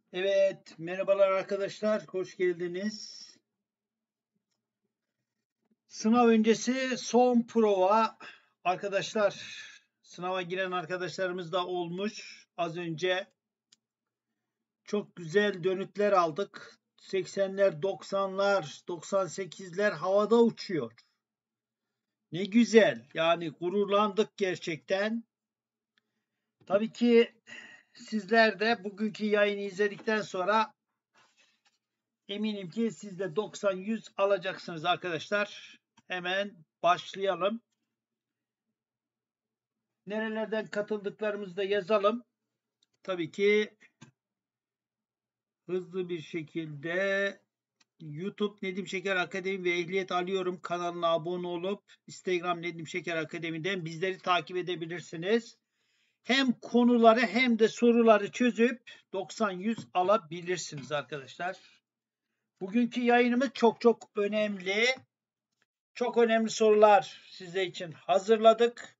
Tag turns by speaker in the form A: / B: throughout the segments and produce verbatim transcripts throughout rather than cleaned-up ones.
A: Evet, merhabalar arkadaşlar, hoş geldiniz. Sınav öncesi son prova. Arkadaşlar, sınava giren arkadaşlarımız da olmuş. Az önce çok güzel dönütler aldık. seksenler, doksanlar, doksan sekizler havada uçuyor. Ne güzel, yani gururlandık gerçekten. Tabii ki sizler de bugünkü yayını izledikten sonra eminim ki siz de doksan yüz alacaksınız arkadaşlar. Hemen başlayalım. Nerelerden katıldıklarımızı da yazalım. Tabii ki hızlı bir şekilde YouTube Nedim Şeker Akademi ve Ehliyet Alıyorum kanalına abone olup Instagram Nedim Şeker Akademi'den bizleri takip edebilirsiniz. Hem konuları hem de soruları çözüp doksan yüz alabilirsiniz arkadaşlar. Bugünkü yayınımız çok çok önemli. Çok önemli sorular sizler için hazırladık.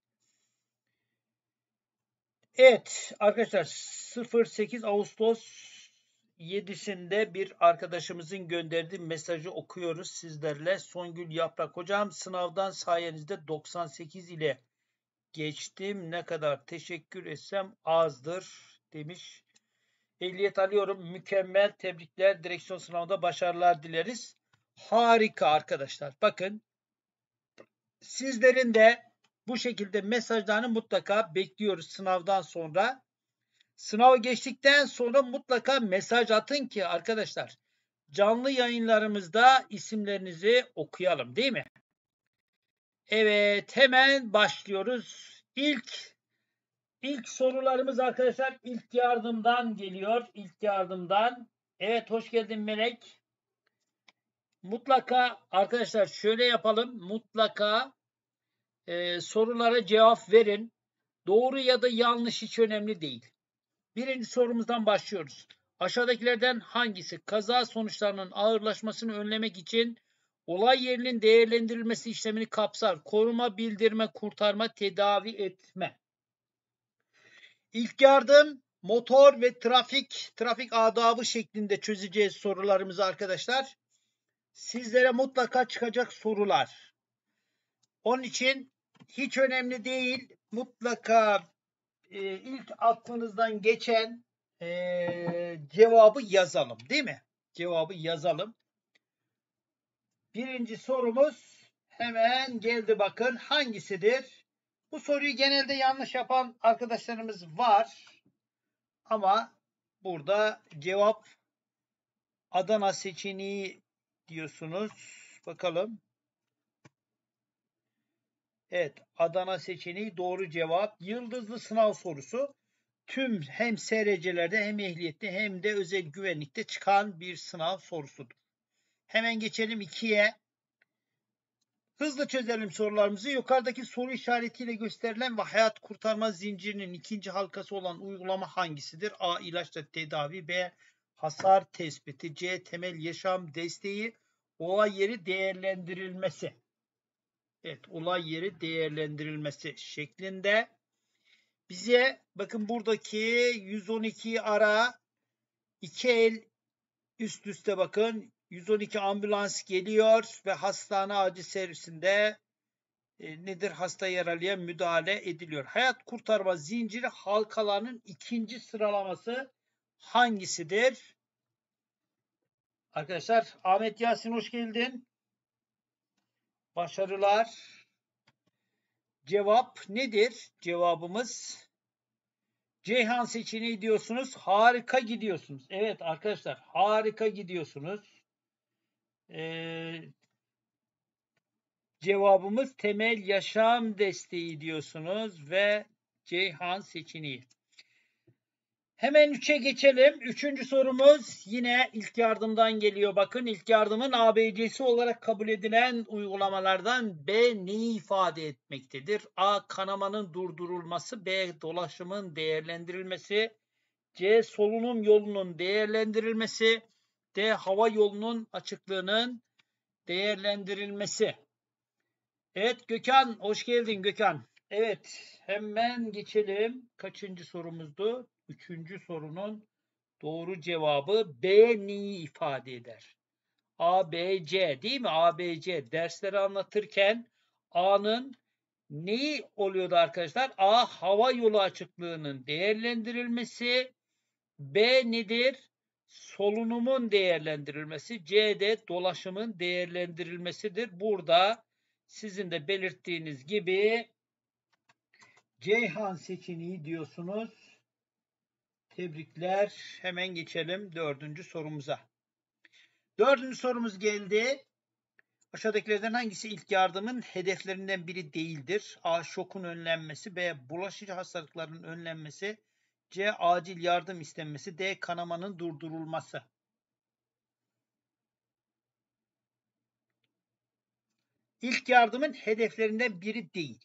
A: Evet arkadaşlar, sıfır sekiz Ağustos yedisinde bir arkadaşımızın gönderdiği mesajı okuyoruz sizlerle. Songül Yaprak hocam, sınavdan sayenizde doksan sekiz ile geçtim. Ne kadar teşekkür etsem azdır demiş. Ehliyet alıyorum. Mükemmel, tebrikler. Direksiyon sınavında başarılar dileriz. Harika arkadaşlar. Bakın, sizlerin de bu şekilde mesajlarını mutlaka bekliyoruz sınavdan sonra. Sınavı geçtikten sonra mutlaka mesaj atın ki arkadaşlar canlı yayınlarımızda isimlerinizi okuyalım, değil mi? Evet, hemen başlıyoruz. İlk ilk sorularımız arkadaşlar ilk yardımdan geliyor. İlk yardımdan. Evet, hoş geldin Melek. Mutlaka arkadaşlar şöyle yapalım. Mutlaka e, sorulara cevap verin. Doğru ya da yanlış hiç önemli değil. Birinci sorumuzdan başlıyoruz. Aşağıdakilerden hangisi kaza sonuçlarının ağırlaşmasını önlemek için olay yerinin değerlendirilmesi işlemini kapsar? Koruma, bildirme, kurtarma, tedavi etme. İlk yardım, motor ve trafik, trafik adabı şeklinde çözeceğiz sorularımızı arkadaşlar. Sizlere mutlaka çıkacak sorular. Onun için hiç önemli değil. Mutlaka e, ilk aklınızdan geçen e, cevabı yazalım, değil mi? Cevabı yazalım. Birinci sorumuz hemen geldi, bakın hangisidir? Bu soruyu genelde yanlış yapan arkadaşlarımız var. Ama burada cevap Adana seçeneği diyorsunuz. Bakalım. Evet, Adana seçeneği doğru cevap. Yıldızlı sınav sorusu. Tüm hem S R C'lerde hem ehliyette hem de özel güvenlikte çıkan bir sınav sorusudur. Hemen geçelim ikiye. Hızlı çözelim sorularımızı. Yukarıdaki soru işaretiyle gösterilen ve hayat kurtarma zincirinin ikinci halkası olan uygulama hangisidir? A. İlaçla tedavi. B. Hasar tespiti. C. Temel yaşam desteği. Olay yeri değerlendirilmesi. Evet, olay yeri değerlendirilmesi şeklinde. Bize bakın buradaki yüz on ikiyi ara, iki el üst üste bakın. yüz on iki ambulans geliyor ve hastane acil servisinde e, nedir? Hasta yaralayan müdahale ediliyor. Hayat kurtarma zinciri halkalarının ikinci sıralaması hangisidir? Arkadaşlar, Ahmet Yasin hoş geldin. Başarılar. Cevap nedir? Cevabımız Ceyhan seçeneği diyorsunuz. Harika gidiyorsunuz. Evet arkadaşlar, harika gidiyorsunuz. Ee, cevabımız temel yaşam desteği diyorsunuz ve Ceyhan seçeneği. Hemen üçe geçelim. Üçüncü sorumuz yine ilk yardımdan geliyor. Bakın, ilk yardımın A B C'si olarak kabul edilen uygulamalardan B neyi ifade etmektedir? A. Kanamanın durdurulması. B. Dolaşımın değerlendirilmesi. C. Solunum yolunun değerlendirilmesi. D. Hava yolunun açıklığının değerlendirilmesi. Evet Gökhan, hoş geldin Gökhan. Evet, hemen geçelim. Kaçıncı sorumuzdu? Üçüncü sorunun Doğru cevabı B neyi ifade eder? A, B, C değil mi? A, B, C dersleri anlatırken A'nın neyi oluyordu arkadaşlar? A, hava yolu açıklığının değerlendirilmesi. B nedir? Solunumun değerlendirilmesi. C de dolaşımın değerlendirilmesidir. Burada sizin de belirttiğiniz gibi Ceyhan seçeneği diyorsunuz. Tebrikler. Hemen geçelim dördüncü sorumuza. Dördüncü sorumuz geldi. Aşağıdakilerden hangisi ilk yardımın hedeflerinden biri değildir? A. Şokun önlenmesi. B. Bulaşıcı hastalıkların önlenmesi. C. Acil yardım istenmesi. D. Kanamanın durdurulması. İlk yardımın hedeflerinden biri değil.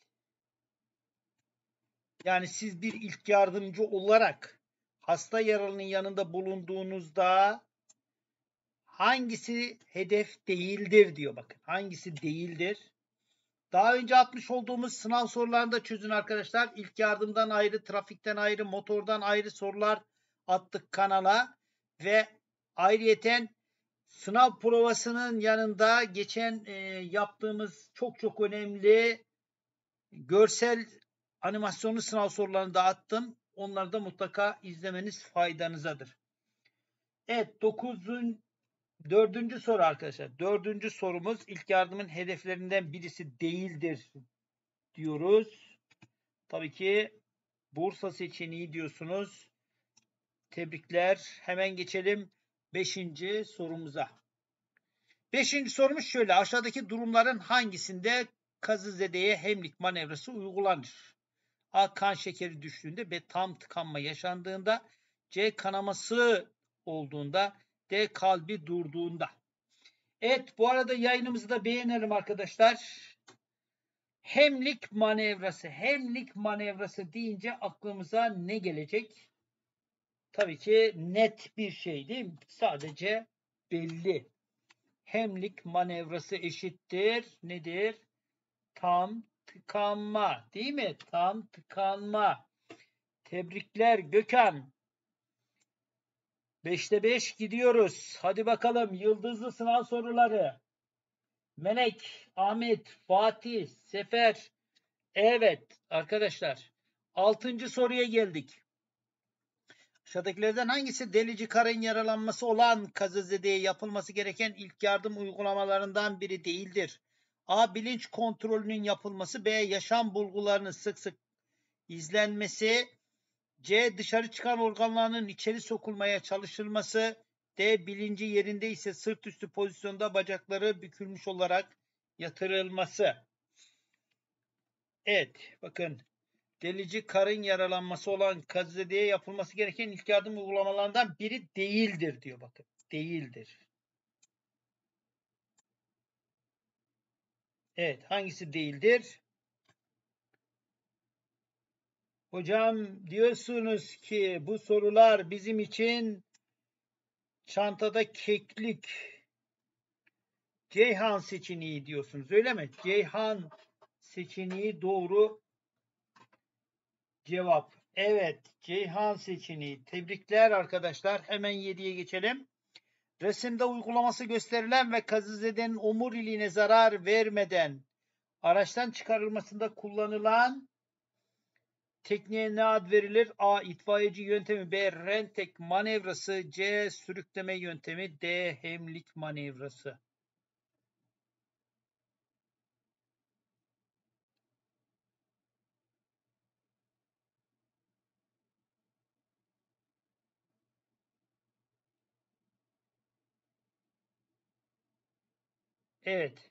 A: Yani siz bir ilk yardımcı olarak hasta yaralının yanında bulunduğunuzda hangisi hedef değildir diyor bakın. Hangisi değildir? Daha önce atmış olduğumuz sınav sorularını da çözün arkadaşlar. İlk yardımdan ayrı, trafikten ayrı, motordan ayrı sorular attık kanala. Ve ayrıyeten sınav provasının yanında geçen e, yaptığımız çok çok önemli görsel animasyonlu sınav sorularını da attım. Onları da mutlaka izlemeniz faydanızadır. Evet, dokuzuncu dördüncü soru arkadaşlar. Dördüncü sorumuz ilk yardımın hedeflerinden birisi değildir diyoruz. Tabii ki Bursa seçeneği diyorsunuz. Tebrikler. Hemen geçelim beşinci sorumuza. Beşinci sorumuz şöyle. Aşağıdaki durumların hangisinde kazızedeye hemlik manevrası uygulanır? A. Kan şekeri düştüğünde. B. Tam tıkanma yaşandığında. C. Kanaması olduğunda. D. Kalbi durduğunda. Evet, bu arada yayınımızı da beğenelim arkadaşlar. Hemlik manevrası. Hemlik manevrası deyince aklımıza ne gelecek? Tabii ki net bir şey değil mi? Sadece belli. Hemlik manevrası eşittir. Nedir? Tam tıkanma. Değil mi? Tam tıkanma. Tebrikler Gökhan. beşte beş gidiyoruz. Hadi bakalım yıldızlı sınav soruları. Melek, Ahmet, Fatih, Sefer. Evet arkadaşlar. Altıncı soruya geldik. Aşağıdakilerden hangisi delici karın yaralanması olan kazazedeye yapılması gereken ilk yardım uygulamalarından biri değildir? A. Bilinç kontrolünün yapılması. B. Yaşam bulgularının sık sık izlenmesi. C. Dışarı çıkan organlarının içeri sokulmaya çalışılması. D. Bilinci yerinde ise sırt üstü pozisyonda bacakları bükülmüş olarak yatırılması. Evet, bakın. Delici karın yaralanması olan kazazedeye yapılması gereken ilk yardım uygulamalarından biri değildir diyor bakın. Değildir. Evet, hangisi değildir? Hocam diyorsunuz ki bu sorular bizim için çantada keklik. Ceyhan seçeneği diyorsunuz öyle mi? Ceyhan seçeneği doğru cevap. Evet, Ceyhan seçeneği. Tebrikler arkadaşlar. Hemen yediye geçelim. Resimde uygulaması gösterilen ve kazazedenin omuriliğine zarar vermeden araçtan çıkarılmasında kullanılan tekniğe ne ad verilir? A. İtfaiyeci yöntemi. B. Rentek manevrası. C. Sürükleme yöntemi. D. Hemlik manevrası. Evet.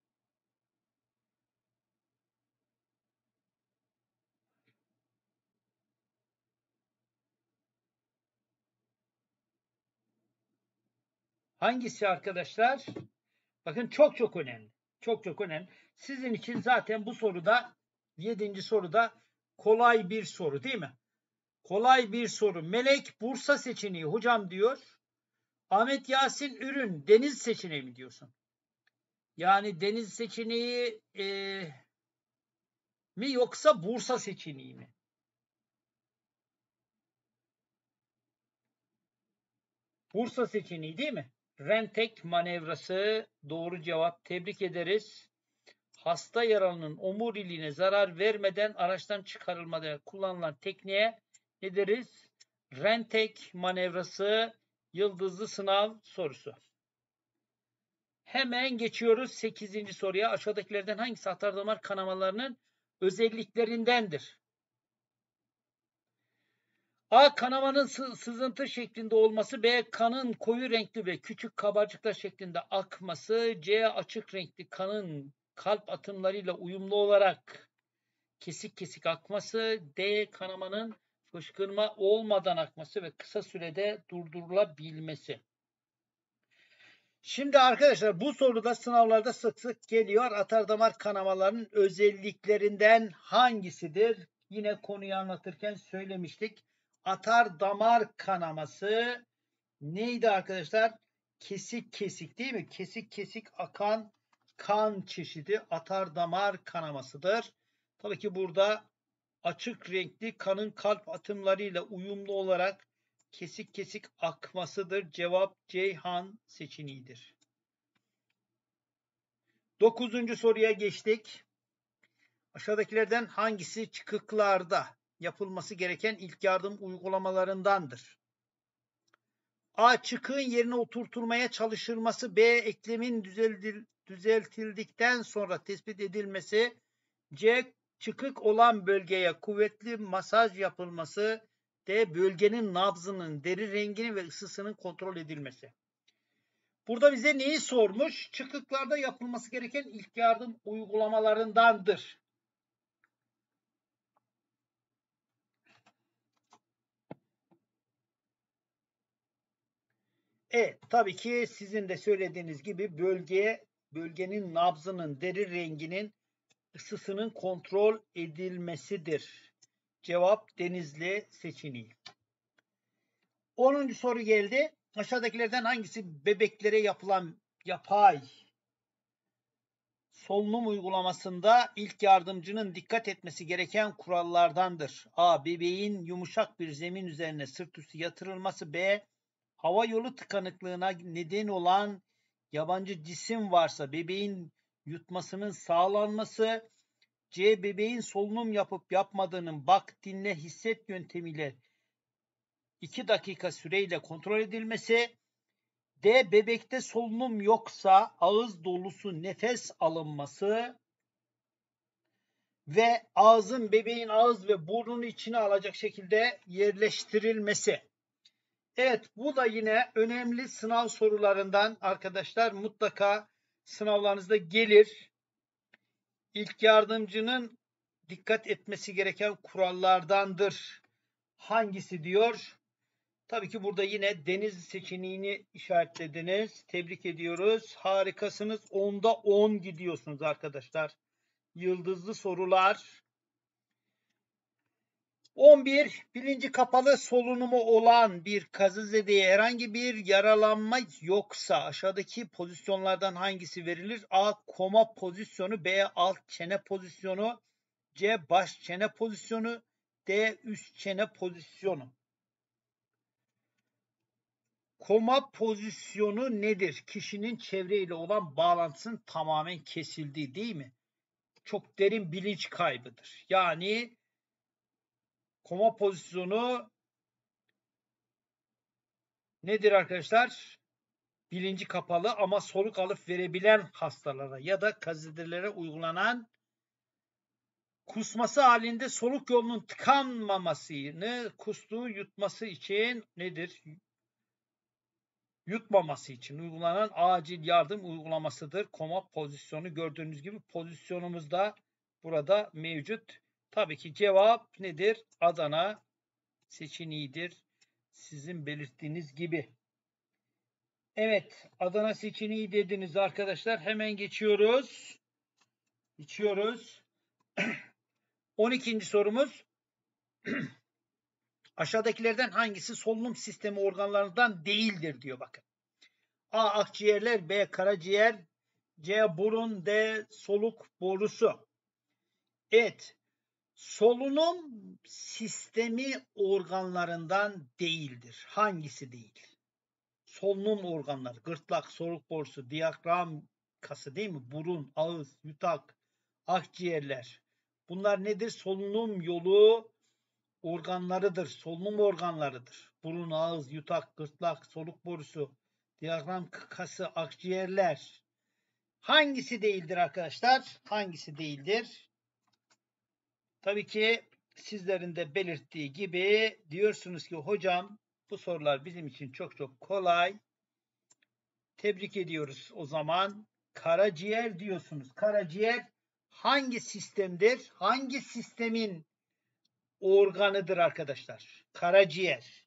A: Hangisi arkadaşlar? Bakın çok çok önemli. Çok çok önemli. Sizin için zaten bu soruda yedinci soruda kolay bir soru değil mi? Kolay bir soru. Melek Bursa seçeneği hocam diyor. Ahmet Yasin Ürün deniz seçeneği mi diyorsun? Yani deniz seçeneği e, mi yoksa Bursa seçeneği mi? Bursa seçeneği değil mi? Rentek manevrası doğru cevap. Tebrik ederiz. Hasta yaralının omuriliğine zarar vermeden araçtan çıkarılmada kullanılan tekniğe ne deriz? Rentek manevrası yıldızlı sınav sorusu. Hemen geçiyoruz sekizinci soruya. Aşağıdakilerden hangisi atardamar kanamalarının özelliklerindendir? A. Kanamanın sızıntı şeklinde olması. B. Kanın koyu renkli ve küçük kabarcıklar şeklinde akması. C. Açık renkli kanın kalp atımlarıyla uyumlu olarak kesik kesik akması. D. Kanamanın fışkırma olmadan akması ve kısa sürede durdurulabilmesi. Şimdi arkadaşlar bu soruda sınavlarda sık sık geliyor. Atardamar kanamalarının özelliklerinden hangisidir? Yine konuyu anlatırken söylemiştik. Atardamar kanaması neydi arkadaşlar? Kesik kesik değil mi? Kesik kesik akan kan çeşidi atardamar kanamasıdır. Tabii ki burada açık renkli kanın kalp atımlarıyla uyumlu olarak kesik kesik akmasıdır. Cevap Ceyhan seçeneğidir. Dokuzuncu soruya geçtik. Aşağıdakilerden hangisi çıkıklarda yapılması gereken ilk yardım uygulamalarındandır? A. Çıkığın yerine oturtulmaya çalışılması. B. Eklemin düzeltildikten sonra tespit edilmesi. C. Çıkık olan bölgeye kuvvetli masaj yapılması. D. Bölgenin nabzının, deri renginin ve ısısının kontrol edilmesi. Burada bize neyi sormuş? Çıkıklarda yapılması gereken ilk yardım uygulamalarındandır. Evet, tabii ki sizin de söylediğiniz gibi bölgeye, bölgenin nabzının, deri renginin, ısısının kontrol edilmesidir. Cevap Denizli seçeneği. onuncu soru geldi. Aşağıdakilerden hangisi bebeklere yapılan yapay solunum uygulamasında ilk yardımcının dikkat etmesi gereken kurallardandır? A. Bebeğin yumuşak bir zemin üzerine sırt üstü yatırılması. B. Hava yolu tıkanıklığına neden olan yabancı cisim varsa bebeğin yutmasının sağlanması. C. Bebeğin solunum yapıp yapmadığının bak, dinle, hisset yöntemiyle iki dakika süreyle kontrol edilmesi. D. Bebekte solunum yoksa ağız dolusu nefes alınması ve ağzın bebeğin ağız ve burnunu içine alacak şekilde yerleştirilmesi. Evet, bu da yine önemli sınav sorularından arkadaşlar, mutlaka sınavlarınızda gelir. İlk yardımcının dikkat etmesi gereken kurallardandır. Hangisi diyor? Tabii ki burada yine deniz seçeneğini işaretlediniz. Tebrik ediyoruz. Harikasınız. onda on gidiyorsunuz arkadaşlar. Yıldızlı sorular. on bir. Bilinci kapalı solunumu olan bir kazızedeye herhangi bir yaralanma yoksa aşağıdaki pozisyonlardan hangisi verilir? A. Koma pozisyonu. B. Alt çene pozisyonu. C. Baş çene pozisyonu. D. Üst çene pozisyonu. Koma pozisyonu nedir? Kişinin çevreyle olan bağlantısının tamamen kesildiği, değil mi? Çok derin bilinç kaybıdır. Yani koma pozisyonu nedir arkadaşlar? Bilinci kapalı ama soluk alıp verebilen hastalara ya da kazedelere uygulanan kusması halinde soluk yolunun tıkanmamasını, kustuğu yutması için nedir? Yutmaması için uygulanan acil yardım uygulamasıdır. Koma pozisyonu, gördüğünüz gibi pozisyonumuz da burada mevcut. Tabii ki cevap nedir? Adana seçeneğidir. Sizin belirttiğiniz gibi. Evet, Adana seçeneği dediniz arkadaşlar. Hemen geçiyoruz. Geçiyoruz. on ikinci sorumuz. Aşağıdakilerden hangisi solunum sistemi organlarından değildir diyor bakın. A. Akciğerler. B. Karaciğer. C. Burun. D. Soluk borusu. Evet. Solunum sistemi organlarından değildir. Hangisi değil? solunum organları. Gırtlak, soluk borusu, diyafram kası değil mi? Burun, ağız, yutak, akciğerler. Bunlar nedir? Solunum yolu organlarıdır. Solunum organlarıdır. Burun, ağız, yutak, gırtlak, soluk borusu, diyafram kası, akciğerler. Hangisi değildir arkadaşlar? Hangisi değildir? Tabii ki sizlerin de belirttiği gibi diyorsunuz ki hocam bu sorular bizim için çok çok kolay. Tebrik ediyoruz o zaman. Karaciğer diyorsunuz. Karaciğer hangi sistemdir? Hangi sistemin organıdır arkadaşlar? Karaciğer.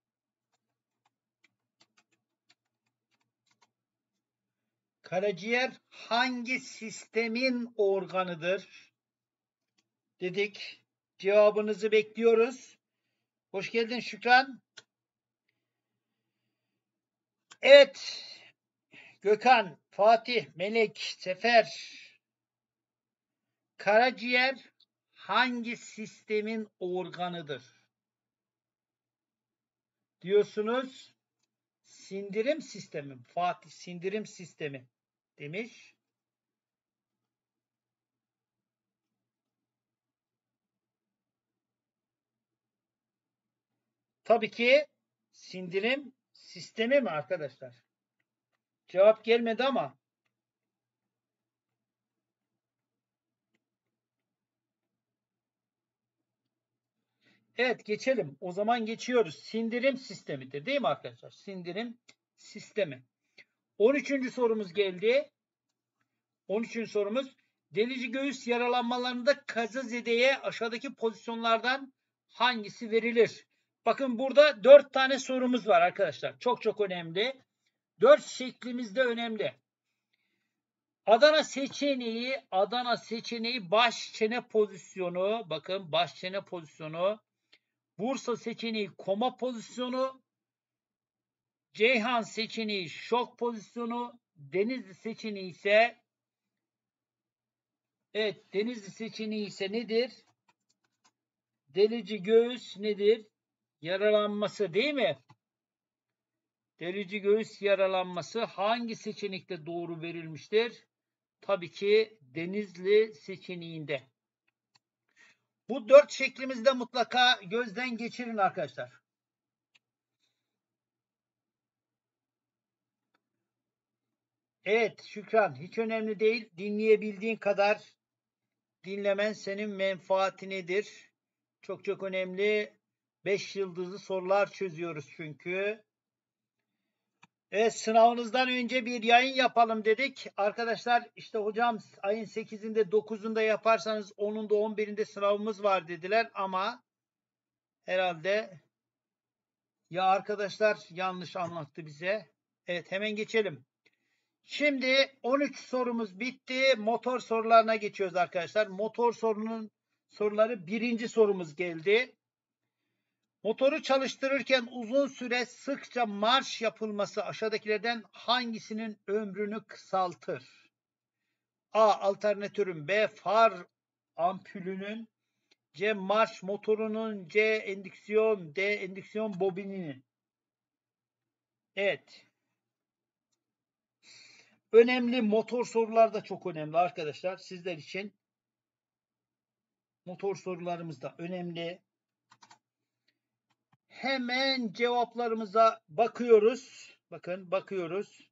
A: Karaciğer hangi sistemin organıdır? Dedik. Cevabınızı bekliyoruz. Hoş geldin Şükran. Evet. Gökhan, Fatih, Melek, Sefer. Karaciğer hangi sistemin organıdır? Diyorsunuz. Sindirim sistemi. Fatih sindirim sistemi demiş. Tabii ki sindirim sistemi mi arkadaşlar? Cevap gelmedi ama evet geçelim. O zaman geçiyoruz. Sindirim sistemidir değil mi arkadaşlar? Sindirim sistemi. on üçüncü sorumuz geldi. on üçüncü sorumuz. Delici göğüs yaralanmalarında kazazedeye aşağıdaki pozisyonlardan hangisi verilir? Bakın burada dört tane sorumuz var arkadaşlar. Çok çok önemli. Dört şeklimiz de önemli. Adana seçeneği, Adana seçeneği baş çene pozisyonu. Bakın baş çene pozisyonu. Bursa seçeneği koma pozisyonu. Ceyhan seçeneği şok pozisyonu. Denizli seçeneği ise evet Denizli seçeneği ise nedir? Delici göğüs nedir? Yaralanması değil mi? Delici göğüs yaralanması hangi seçenekte doğru verilmiştir? Tabii ki Denizli seçeneğinde. Bu dört şeklimizde mutlaka gözden geçirin arkadaşlar. Evet Şükran, hiç önemli değil. Dinleyebildiğin kadar dinlemen senin menfaatinedir. Çok çok önemli. beş yıldızlı sorular çözüyoruz çünkü. Evet, sınavınızdan önce bir yayın yapalım dedik. Arkadaşlar işte hocam ayın sekizinde dokuzunda yaparsanız onunda on birinde sınavımız var dediler ama herhalde ya arkadaşlar yanlış anlattı bize. Evet, hemen geçelim. Şimdi on üç sorumuz bitti. Motor sorularına geçiyoruz arkadaşlar. Motor sorunun soruları birinci sorumuz geldi. Motoru çalıştırırken uzun süre sıkça marş yapılması aşağıdakilerden hangisinin ömrünü kısaltır? A. Alternatörün, B. Far ampulünün, C. Marş motorunun, C. Endüksiyon, D. Endüksiyon bobininin. Evet. Önemli motor sorular da çok önemli arkadaşlar. Sizler için motor sorularımız da önemli. Hemen cevaplarımıza bakıyoruz. Bakın bakıyoruz.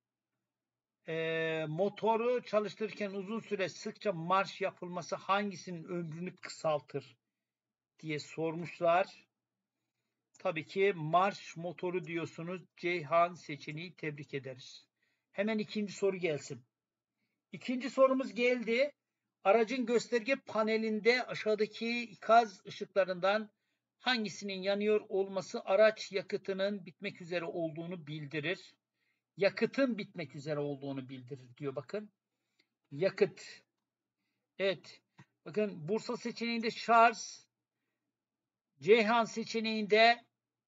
A: Ee, motoru çalıştırırken uzun süre sıkça marş yapılması hangisinin ömrünü kısaltır diye sormuşlar. Tabii ki marş motoru diyorsunuz. Ceyhan seçeneği, tebrik ederiz. Hemen ikinci soru gelsin. İkinci sorumuz geldi. Aracın gösterge panelinde aşağıdaki ikaz ışıklarından hangisinin yanıyor olması araç yakıtının bitmek üzere olduğunu bildirir. Yakıtın bitmek üzere olduğunu bildirir diyor bakın. Yakıt. Evet. Bakın Bursa seçeneğinde şarj, Ceyhan seçeneğinde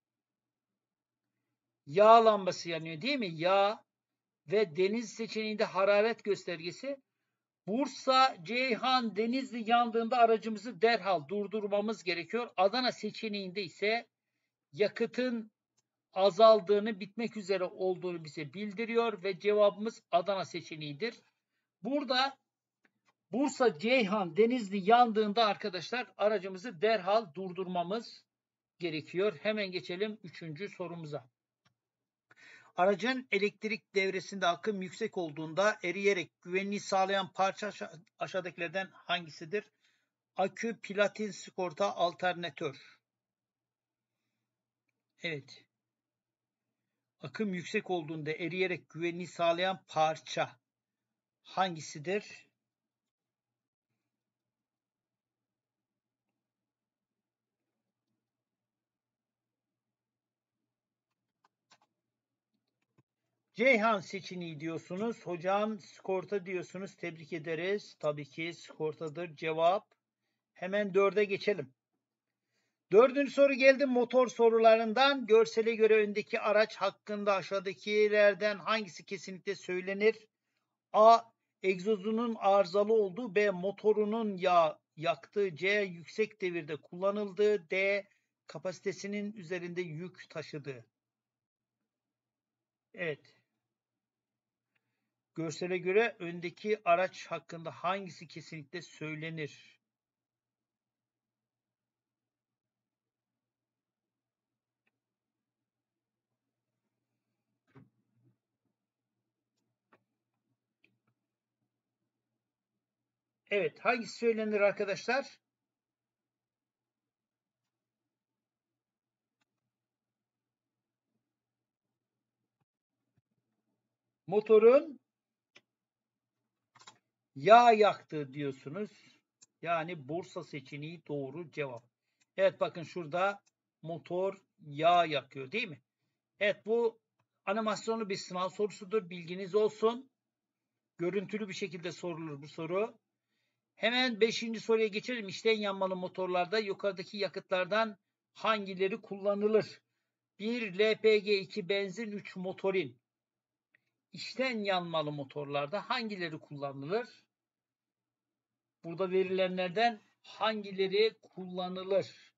A: yağ lambası yanıyor değil mi? Yağ ve deniz seçeneğinde hararet göstergesi. Bursa, Ceyhan, Denizli yandığında aracımızı derhal durdurmamız gerekiyor. Adana seçeneğinde ise yakıtın azaldığını, bitmek üzere olduğunu bize bildiriyor ve cevabımız Adana seçeneğidir. Burada Bursa, Ceyhan, Denizli yandığında arkadaşlar aracımızı derhal durdurmamız gerekiyor. Hemen geçelim üçüncü sorumuza. Aracın elektrik devresinde akım yüksek olduğunda eriyerek güvenliği sağlayan parça aşağıdakilerden hangisidir? Akü, platin, sigorta, alternatör. Evet. Akım yüksek olduğunda eriyerek güvenliği sağlayan parça hangisidir? Ceyhan seçeneği diyorsunuz. Hocam sigorta diyorsunuz. Tebrik ederiz. Tabii ki sigortadır cevap. Hemen dörde geçelim. Dördüncü soru geldi motor sorularından. Görsele göre öndeki araç hakkında aşağıdakilerden hangisi kesinlikle söylenir? A. Egzozunun arızalı olduğu. B. Motorunun yağ yaktığı. C. Yüksek devirde kullanıldığı. D. Kapasitesinin üzerinde yük taşıdığı. Evet. Görsele göre öndeki araç hakkında hangisi kesinlikle söylenir? Evet, hangisi söylenir arkadaşlar? Motorun yağ yaktı diyorsunuz. Yani Bursa seçeneği doğru cevap. Evet bakın şurada motor yağ yakıyor değil mi? Evet bu animasyonlu bir sınav sorusudur. Bilginiz olsun. Görüntülü bir şekilde sorulur bu soru. Hemen beşinci soruya geçelim. İçten yanmalı motorlarda yukarıdaki yakıtlardan hangileri kullanılır? bir L P G, iki benzin, üç motorin. İçten yanmalı motorlarda hangileri kullanılır? Burada verilenlerden hangileri kullanılır?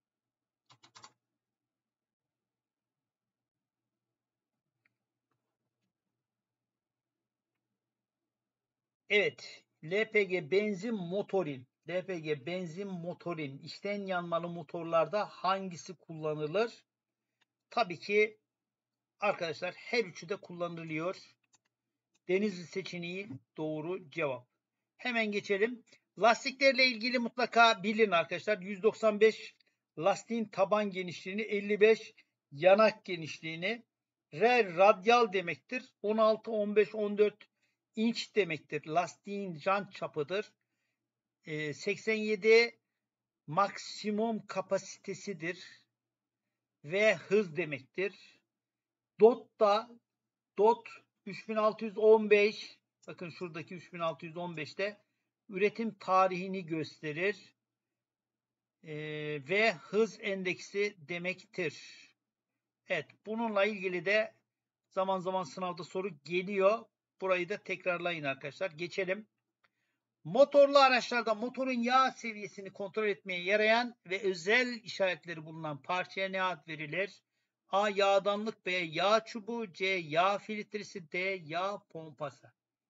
A: Evet, L P G benzin motorin. L P G benzin motorin. İçten yanmalı motorlarda hangisi kullanılır? Tabii ki arkadaşlar her üçü de kullanılıyor. Denizli seçeneği doğru cevap. Hemen geçelim. Lastiklerle ilgili mutlaka bilin arkadaşlar. yüz doksan beş lastiğin taban genişliğini, elli beş yanak genişliğini. R radyal demektir. on altı, on beş, on dört inç demektir. Lastiğin jant çapıdır. E, seksen yedi maksimum kapasitesidir. V hız demektir. Dot da dot üç bin altı yüz on beş, bakın şuradaki üç bin altı yüz on beşte üretim tarihini gösterir ee, ve hız endeksi demektir. Evet, bununla ilgili de zaman zaman sınavda soru geliyor. Burayı da tekrarlayın arkadaşlar. Geçelim. Motorlu araçlarda motorun yağ seviyesini kontrol etmeye yarayan ve özel işaretleri bulunan parçaya ne ad verilir? A. Yağdanlık, B. Yağ çubuğu, C. Yağ filtresi, D. Yağ pompası.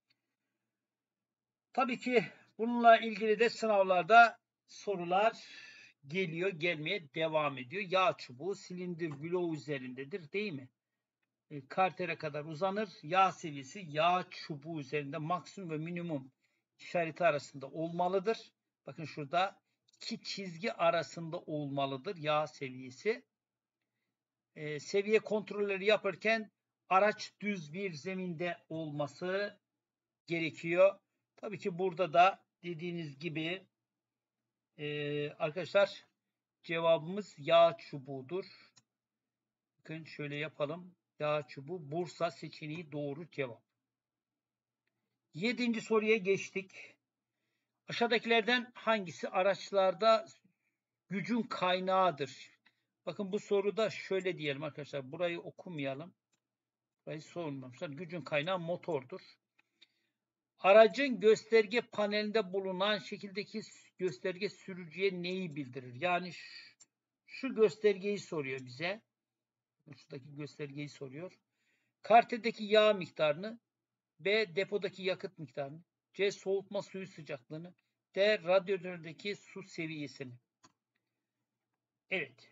A: Tabii ki bununla ilgili de sınavlarda sorular geliyor, gelmeye devam ediyor. Yağ çubuğu silindir bloğu üzerindedir değil mi? E, kartere kadar uzanır. Yağ seviyesi yağ çubuğu üzerinde maksimum ve minimum işareti arasında olmalıdır. Bakın şurada iki çizgi arasında olmalıdır yağ seviyesi. E, seviye kontrolleri yaparken araç düz bir zeminde olması gerekiyor. Tabii ki burada da dediğiniz gibi e, arkadaşlar cevabımız yağ çubuğudur. Bakın şöyle yapalım. Yağ çubuğu Bursa seçeneği doğru cevap. Yedinci soruya geçtik. Aşağıdakilerden hangisi araçlarda gücün kaynağıdır? Bakın bu soruda şöyle diyelim arkadaşlar. Burayı okumayalım. Burayı sormamışlar. Gücün kaynağı motordur. Aracın gösterge panelinde bulunan şekildeki gösterge sürücüye neyi bildirir? Yani şu, şu göstergeyi soruyor bize. Şuradaki göstergeyi soruyor. Kartedeki yağ miktarını, B. Depodaki yakıt miktarını, C. Soğutma suyu sıcaklığını, D. Radyatördeki su seviyesini. Evet.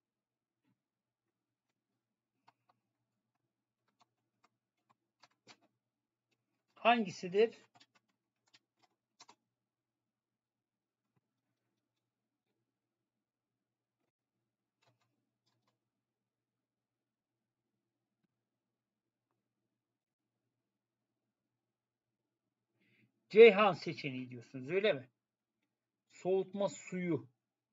A: Hangisidir? Ceyhan seçeneği diyorsunuz, öyle mi? Soğutma suyu.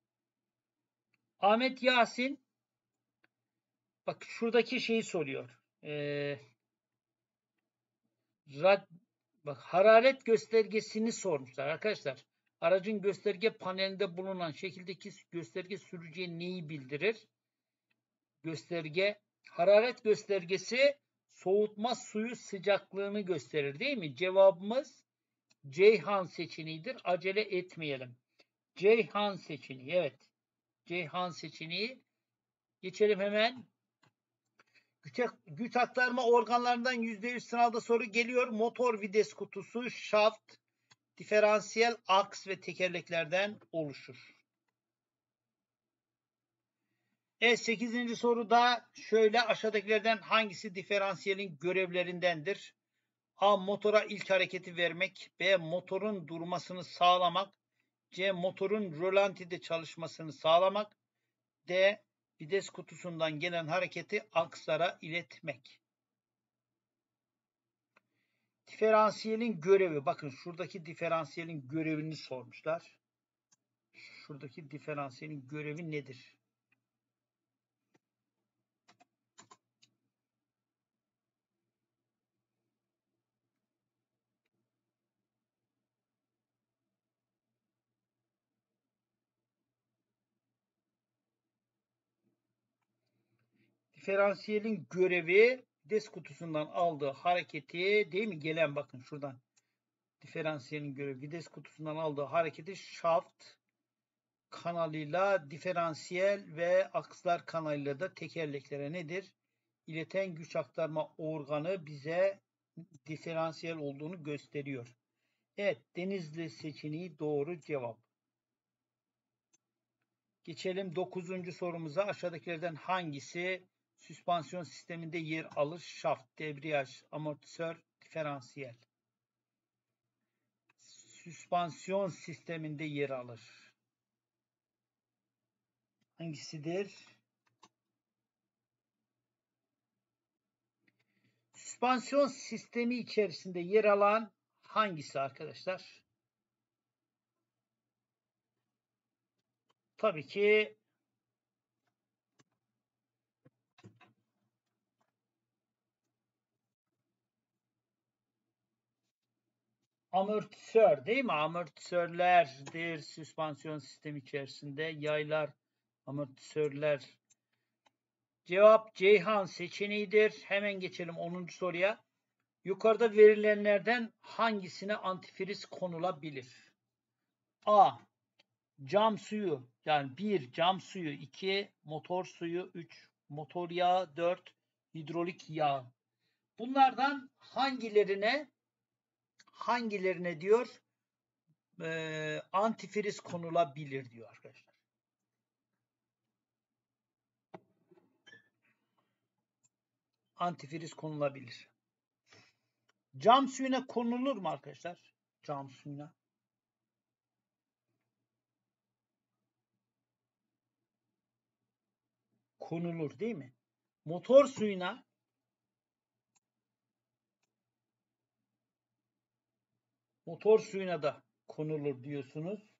A: Ahmet Yasin, bak şuradaki şeyi soruyor. Ee, rad, bak hararet göstergesini sormuşlar arkadaşlar. Aracın gösterge panelinde bulunan şekildeki gösterge sürücüye neyi bildirir? Gösterge, hararet göstergesi soğutma suyu sıcaklığını gösterir, değil mi? Cevabımız Ceyhan seçeneğidir. Acele etmeyelim. Ceyhan seçeneği, evet. Ceyhan seçeneği. Geçelim hemen. Güç, güç aktarma organlarından yüzde yüz sınavda soru geliyor. Motor vites kutusu, şaft, diferansiyel, aks ve tekerleklerden oluşur. Evet, sekizinci soruda şöyle, aşağıdakilerden hangisi diferansiyelin görevlerindendir? A. Motora ilk hareketi vermek. B. Motorun durmasını sağlamak. C. Motorun rölantide çalışmasını sağlamak. D. Vites kutusundan gelen hareketi akslara iletmek. Diferansiyelin görevi. Bakın şuradaki diferansiyelin görevini sormuşlar. Şuradaki diferansiyelin görevi nedir? Diferansiyelin görevi vites kutusundan aldığı hareketi, değil mi? Gelen, bakın şuradan. Diferansiyelin görevi vites kutusundan aldığı hareketi şaft kanalıyla, diferansiyel ve akslar kanalıyla da tekerleklere nedir? İleten güç aktarma organı bize diferansiyel olduğunu gösteriyor. Evet, Denizli seçeneği doğru cevap. Geçelim dokuzuncu sorumuza. Aşağıdakilerden hangisi süspansiyon sisteminde yer alır? Şaft, debriyaj, amortisör, diferansiyel. Süspansiyon sisteminde yer alır. Hangisidir? Süspansiyon sistemi içerisinde yer alan hangisi arkadaşlar? Tabii ki amortisör, değil mi? Amortisörlerdir süspansiyon sistemi içerisinde. Yaylar, amortisörler. Cevap Ceyhan seçeneğidir. Hemen geçelim onuncu soruya. Yukarıda verilenlerden hangisine antifriz konulabilir? A. Cam suyu, yani bir cam suyu, iki motor suyu, üç motor yağı, dört hidrolik yağ. Bunlardan hangilerine hangilerine diyor e, antifriz konulabilir diyor arkadaşlar. Antifriz konulabilir. Cam suyuna konulur mu arkadaşlar? Cam suyuna. Konulur, değil mi? Motor suyuna motor suyuna da konulur diyorsunuz.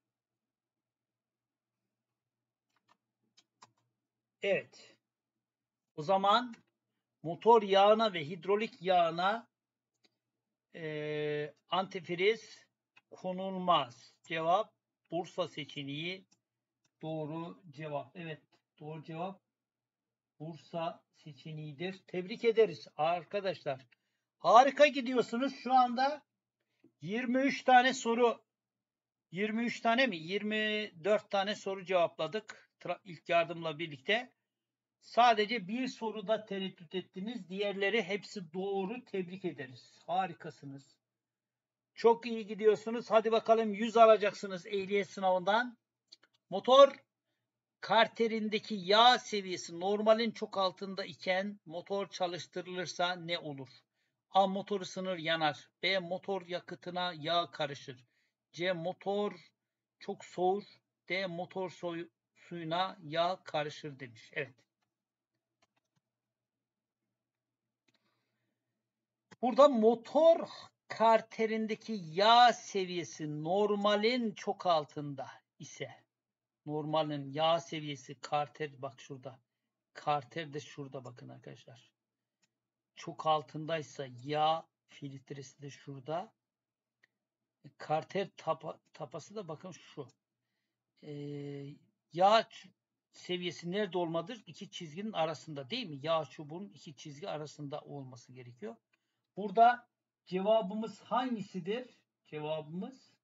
A: Evet. O zaman motor yağına ve hidrolik yağına e, antifriz konulmaz. Cevap Bursa seçeneği doğru cevap. Evet, doğru cevap Bursa seçeneğidir. Tebrik ederiz arkadaşlar. Harika gidiyorsunuz. Şu anda yirmi üç tane soru, yirmi üç tane mi? yirmi dört tane soru cevapladık ilk yardımla birlikte. Sadece bir soruda tereddüt ettiniz. Diğerleri hepsi doğru. Tebrik ederiz. Harikasınız. Çok iyi gidiyorsunuz. Hadi bakalım yüz alacaksınız ehliyet sınavından. Motor karterindeki yağ seviyesi normalin çok altında iken motor çalıştırılırsa ne olur? A. Motor ısınır, yanar. B. Motor yakıtına yağ karışır. C. Motor çok soğur. D. Motor soy suyuna yağ karışır demiş. Evet. Burada motor karterindeki yağ seviyesi normalin çok altında ise, normalin yağ seviyesi karter, bak şurada. Karter de şurada, bakın arkadaşlar. Çok altındaysa yağ filtresi de şurada. Karter tapa, tapası da bakın şu. Ee, yağ seviyesi nerede olmalıdır? İki çizginin arasında değil mi? Yağ çubuğunun iki çizgi arasında olması gerekiyor. Burada cevabımız hangisidir? Cevabımız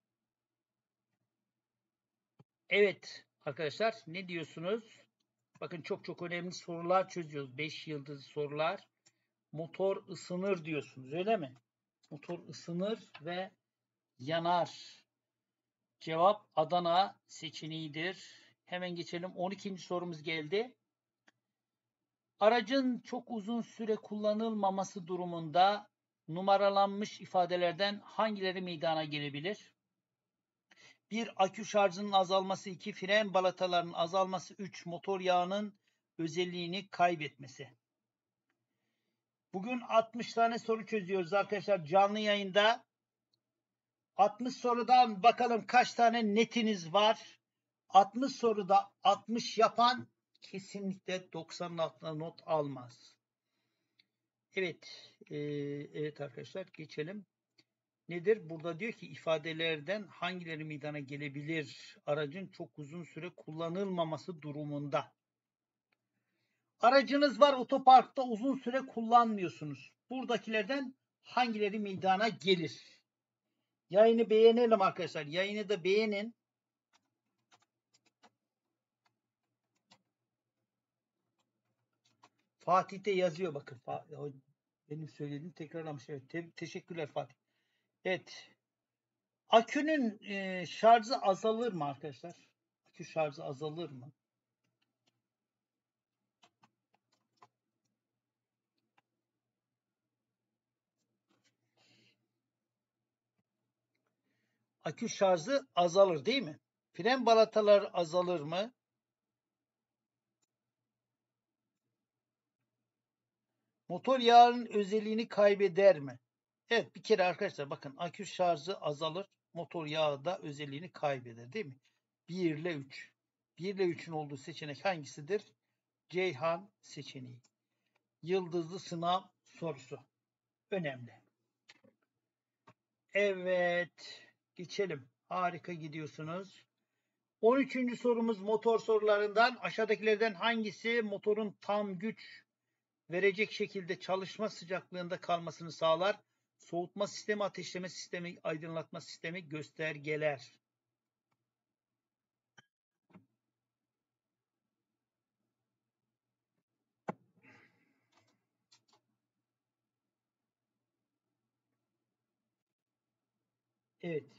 A: evet arkadaşlar, ne diyorsunuz? Bakın çok çok önemli sorular çözüyoruz. beş yıldızlı sorular. Motor ısınır diyorsunuz, öyle mi? Motor ısınır ve yanar. Cevap Adana seçeneğidir. Hemen geçelim. on ikinci sorumuz geldi. Aracın çok uzun süre kullanılmaması durumunda numaralanmış ifadelerden hangileri meydana gelebilir? bir. Akü şarjının azalması. iki. Fren balatalarının azalması. üç. Motor yağının özelliğini kaybetmesi. Bugün altmış tane soru çözüyoruz arkadaşlar canlı yayında. altmış sorudan bakalım kaç tane netiniz var? altmış soruda altmış yapan kesinlikle doksanın altına not almaz. Evet, e, evet arkadaşlar, geçelim. Nedir? Burada diyor ki ifadelerden hangileri meydana gelebilir aracın çok uzun süre kullanılmaması durumunda? Aracınız var, otoparkta uzun süre kullanmıyorsunuz. Buradakilerden hangileri meydana gelir? Yayını beğenelim arkadaşlar. Yayını da beğenin. Fatih de yazıyor bakın. Benim söylediğim tekrarlamış. Evet, te teşekkürler Fatih. Evet. Akünün e, şarjı azalır mı arkadaşlar? Akü şarjı azalır mı? Akü şarjı azalır değil mi? Fren balataları azalır mı? Motor yağının özelliğini kaybeder mi? Evet, bir kere arkadaşlar bakın, akü şarjı azalır, motor yağı da özelliğini kaybeder değil mi? bir ile üç. bir ile üçün olduğu seçenek hangisidir? Ceyhan seçeneği. Yıldızlı sınav sorusu. Önemli. Evet, geçelim. Harika gidiyorsunuz. on üçüncü sorumuz motor sorularından. Aşağıdakilerden hangisi motorun tam güç verecek şekilde çalışma sıcaklığında kalmasını sağlar? Soğutma sistemi, ateşleme sistemi, aydınlatma sistemi, göstergeler. Evet.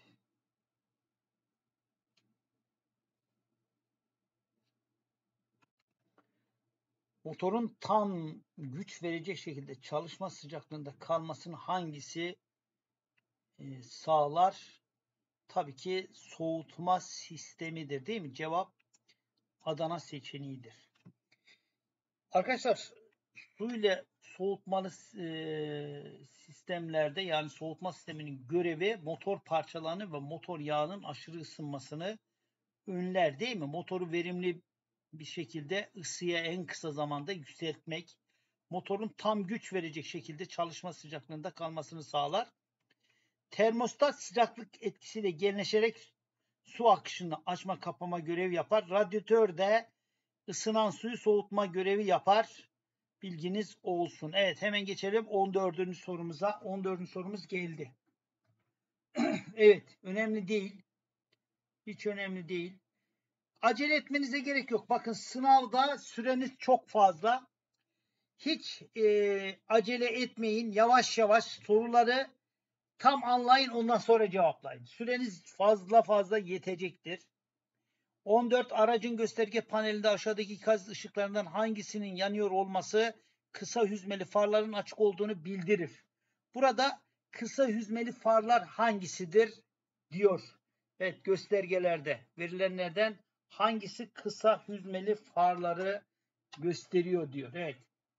A: Motorun tam güç verecek şekilde çalışma sıcaklığında kalmasını hangisi e, sağlar? Tabii ki soğutma sistemidir değil mi? Cevap Adana seçeneğidir. Arkadaşlar, su ile soğutmalı e, sistemlerde, yani soğutma sisteminin görevi motor parçalarını ve motor yağının aşırı ısınmasını önler değil mi? Motoru verimli bir şekilde ısıya en kısa zamanda yükseltmek, motorun tam güç verecek şekilde çalışma sıcaklığında kalmasını sağlar. Termostat sıcaklık etkisiyle genleşerek su akışını açma kapama görevi yapar. Radyatör de ısınan suyu soğutma görevi yapar. Bilginiz olsun. Evet, hemen geçelim on dördüncü sorumuza. on dördüncü sorumuz geldi. Evet, önemli değil. Hiç önemli değil. acele etmenize gerek yok. Bakın sınavda süreniz çok fazla. Hiç e, acele etmeyin. Yavaş yavaş soruları tam anlayın, ondan sonra cevaplayın. Süreniz fazla fazla yetecektir. on dört aracın gösterge panelinde aşağıdaki ikaz ışıklarından hangisinin yanıyor olması kısa hüzmeli farların açık olduğunu bildirir. Burada kısa hüzmeli farlar hangisidir diyor. Evet, göstergelerde verilenlerden hangisi kısa hüzmeli farları gösteriyor diyor. Evet.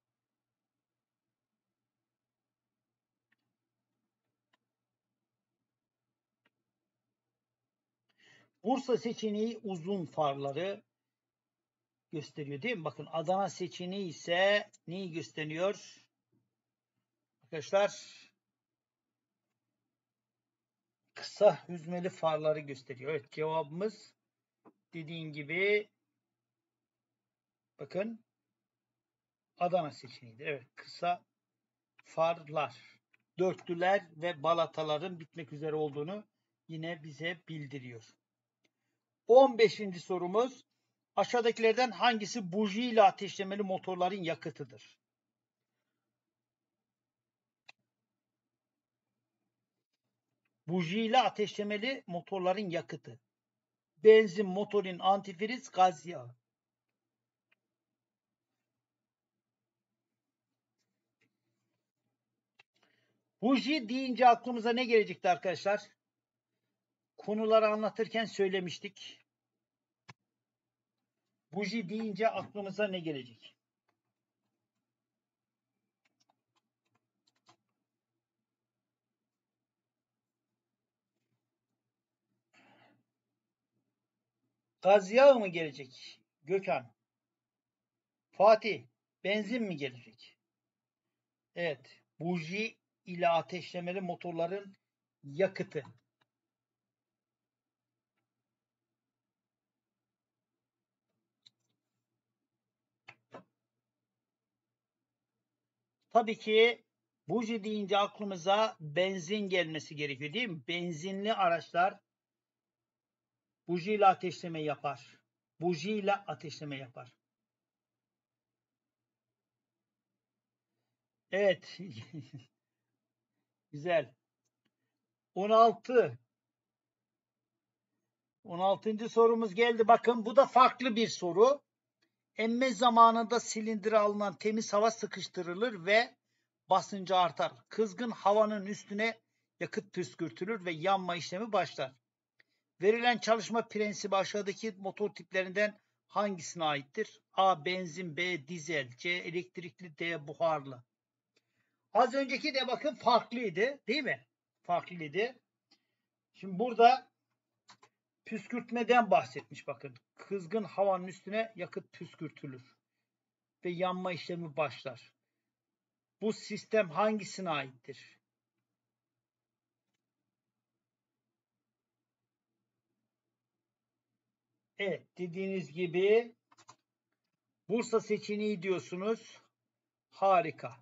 A: Bursa seçeneği uzun farları gösteriyor değil mi? Bakın Adana seçeneği ise neyi gösteriyor? Arkadaşlar kısa hüzmeli farları gösteriyor. Evet, cevabımız dediğin gibi bakın Adana seçeneğidir. Evet, kısa farlar. Dörtlüler ve balataların bitmek üzere olduğunu yine bize bildiriyor. on beşinci sorumuz, aşağıdakilerden hangisi buji ile ateşlemeli motorların yakıtıdır? Buji ile ateşlemeli motorların yakıtı. Benzin, motorin, antifriz, gaz yağı. Buji deyince aklımıza ne gelecekti arkadaşlar? Konuları anlatırken söylemiştik. Buji deyince aklımıza ne gelecek? Gaz yağı mı gelecek? Gökhan. Fatih. Benzin mi gelecek? Evet. Buji ile ateşlemeli motorların yakıtı. Tabii ki buji deyince aklımıza benzin gelmesi gerekiyor değil mi? Benzinli araçlar buji ile ateşleme yapar. Buji ile ateşleme yapar. Evet. Güzel. on altı. on altıncı sorumuz geldi. Bakın bu da farklı bir soru. Emme zamanında silindire alınan temiz hava sıkıştırılır ve basıncı artar. Kızgın havanın üstüne yakıt püskürtülür ve yanma işlemi başlar. Verilen çalışma prensibi aşağıdaki motor tiplerinden hangisine aittir? A. Benzin, B. Dizel, C. Elektrikli, D. Buharlı. Az önceki de bakın farklıydı, değil mi? Farklıydı. Şimdi burada püskürtmeden bahsetmiş bakın. Kızgın havanın üstüne yakıt püskürtülür ve yanma işlemi başlar. Bu sistem hangisine aittir? Evet, dediğiniz gibi Bursa seçeneği diyorsunuz. Harika.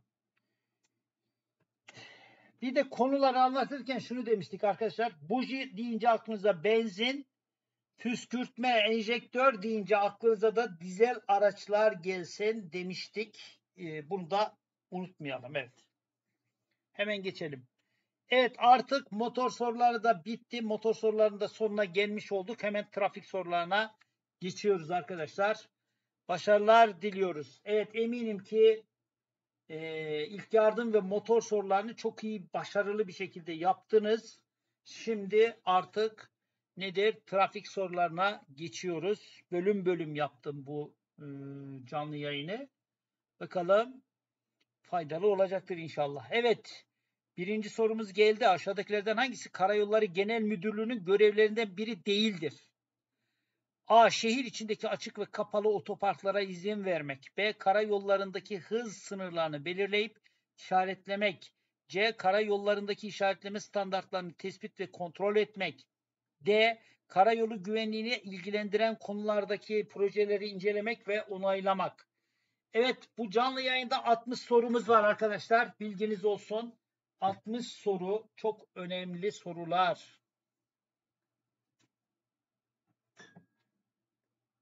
A: Bir de konuları anlatırken şunu demiştik arkadaşlar. Buji deyince aklınıza benzin, püskürtme, enjektör deyince aklınıza da dizel araçlar gelsin demiştik. Ee, bunu da unutmayalım. Evet. Hemen geçelim. Evet, artık motor soruları da bitti. Motor sorularının da sonuna gelmiş olduk. Hemen trafik sorularına geçiyoruz arkadaşlar. Başarılar diliyoruz. Evet, eminim ki e, ilk yardım ve motor sorularını çok iyi, başarılı bir şekilde yaptınız. Şimdi artık nedir? Trafik sorularına geçiyoruz. Bölüm bölüm yaptım bu e, canlı yayını. Bakalım faydalı olacaktır inşallah. Evet. Birinci sorumuz geldi. Aşağıdakilerden hangisi Karayolları Genel Müdürlüğü'nün görevlerinden biri değildir? A. Şehir içindeki açık ve kapalı otoparklara izin vermek. B. Karayollarındaki hız sınırlarını belirleyip işaretlemek. C. Karayollarındaki işaretleme standartlarını tespit ve kontrol etmek. D. Karayolu güvenliğini ilgilendiren konulardaki projeleri incelemek ve onaylamak. Evet, bu canlı yayında altmış sorumuz var arkadaşlar. Bilginiz olsun. altmış soru, çok önemli sorular.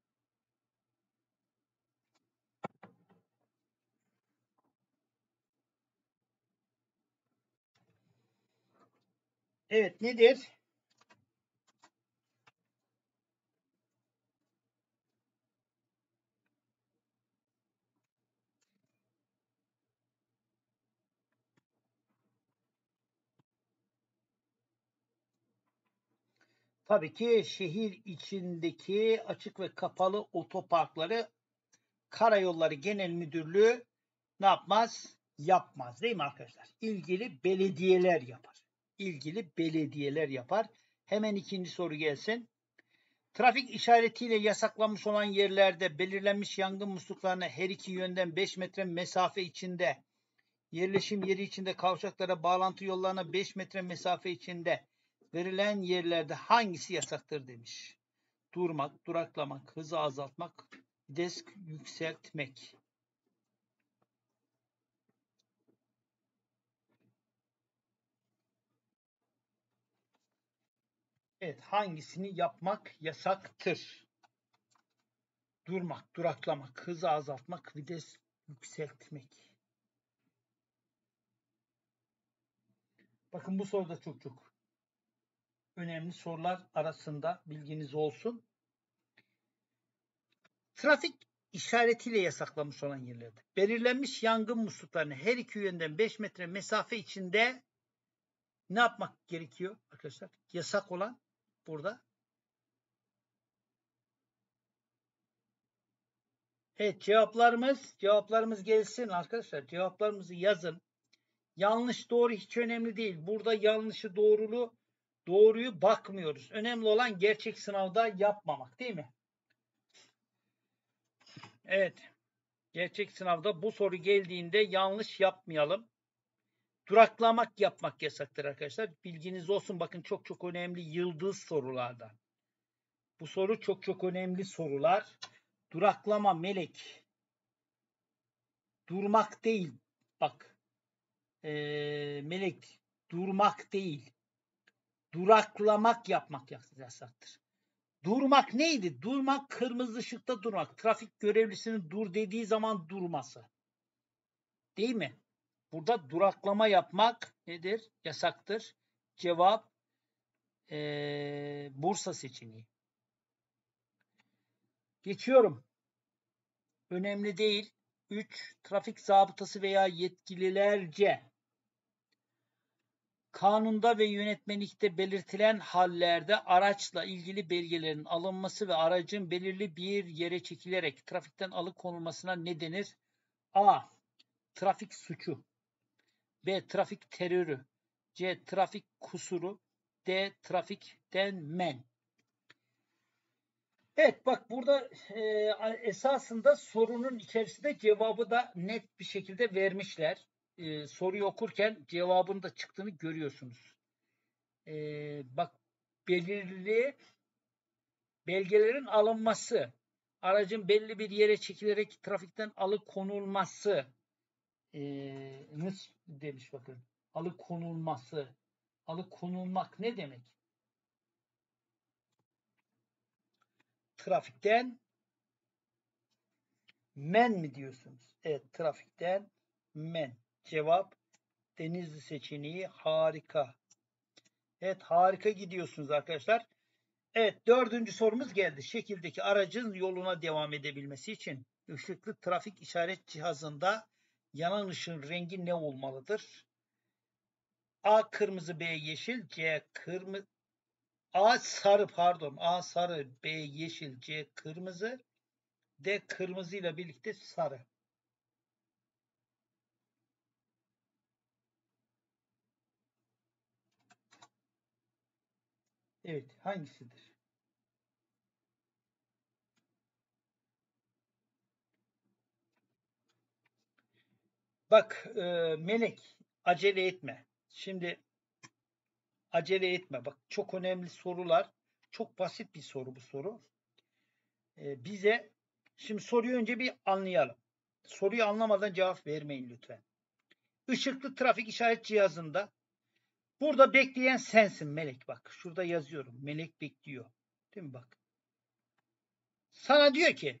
A: Evet, nedir? Tabii ki şehir içindeki açık ve kapalı otoparkları Karayolları Genel Müdürlüğü ne yapmaz? Yapmaz, değil mi arkadaşlar? İlgili belediyeler yapar. İlgili belediyeler yapar. Hemen ikinci soru gelsin. Trafik işaretiyle yasaklanmış olan yerlerde belirlenmiş yangın musluklarına her iki yönden beş metre mesafe içinde, yerleşim yeri içinde kavşaklara, bağlantı yollarına beş metre mesafe içinde verilen yerlerde hangisi yasaktır demiş. Durmak, duraklamak, hızı azaltmak, vites yükseltmek. Evet, hangisini yapmak yasaktır? Durmak, duraklamak, hızı azaltmak, vites yükseltmek. Bakın bu soru da çok çok önemli sorular arasında, bilginiz olsun. Trafik işaretiyle yasaklanmış olan yerlerde belirlenmiş yangın musluklarını her iki yönden beş metre mesafe içinde ne yapmak gerekiyor arkadaşlar? Yasak olan burada. Evet, cevaplarımız cevaplarımız gelsin arkadaşlar. Cevaplarımızı yazın. Yanlış doğru hiç önemli değil. Burada yanlışı doğrulu doğruyu bakmıyoruz. Önemli olan gerçek sınavda yapmamak, değil mi? Evet. Gerçek sınavda bu soru geldiğinde yanlış yapmayalım. Duraklamak yapmak yasaktır arkadaşlar. Bilginiz olsun. Bakın çok çok önemli yıldız sorulardan. Bu soru çok çok önemli sorular. Duraklama melek. Durmak değil. Bak. Ee, melek. Durmak değil. Duraklamak yapmak yasaktır. Durmak neydi? Durmak kırmızı ışıkta durmak. Trafik görevlisinin dur dediği zaman durması. Değil mi? Burada duraklama yapmak nedir? Yasaktır. Cevap ee, Bursa seçeneği. Geçiyorum. Önemli değil. üç. Trafik zabıtası veya yetkililerce kanunda ve yönetmelikte belirtilen hallerde araçla ilgili belgelerin alınması ve aracın belirli bir yere çekilerek trafikten alıkonulmasına ne denir? A. Trafik suçu. B. Trafik terörü. C. Trafik kusuru. D. Trafikten men. Evet, bak burada e, esasında sorunun içerisinde cevabı da net bir şekilde vermişler. E, soruyu okurken cevabın da çıktığını görüyorsunuz. E, bak belirli belgelerin alınması, aracın belli bir yere çekilerek trafikten alıkonulması e, nasıl demiş bakın. Alıkonulması. Alıkonulmak ne demek? Trafikten men mi diyorsunuz? Evet, trafikten men. Cevap Denizli seçeneği. Harika. Evet, harika gidiyorsunuz arkadaşlar. Evet, dördüncü sorumuz geldi. Şekildeki aracın yoluna devam edebilmesi için ışıklı trafik işaret cihazında yanan ışığın rengi ne olmalıdır? A kırmızı, B yeşil, C kırmızı, A sarı pardon. A sarı, B yeşil, C kırmızı, D kırmızı ile birlikte sarı. Evet, hangisidir? Bak e, Melek, acele etme. Şimdi acele etme. Bak çok önemli sorular. Çok basit bir soru bu soru. E, bize şimdi soruyu önce bir anlayalım. Soruyu anlamadan cevap vermeyin lütfen. Işıklı trafik işaret cihazında burada bekleyen sensin Melek, bak. Şurada yazıyorum. Melek bekliyor. Değil mi bak? Sana diyor ki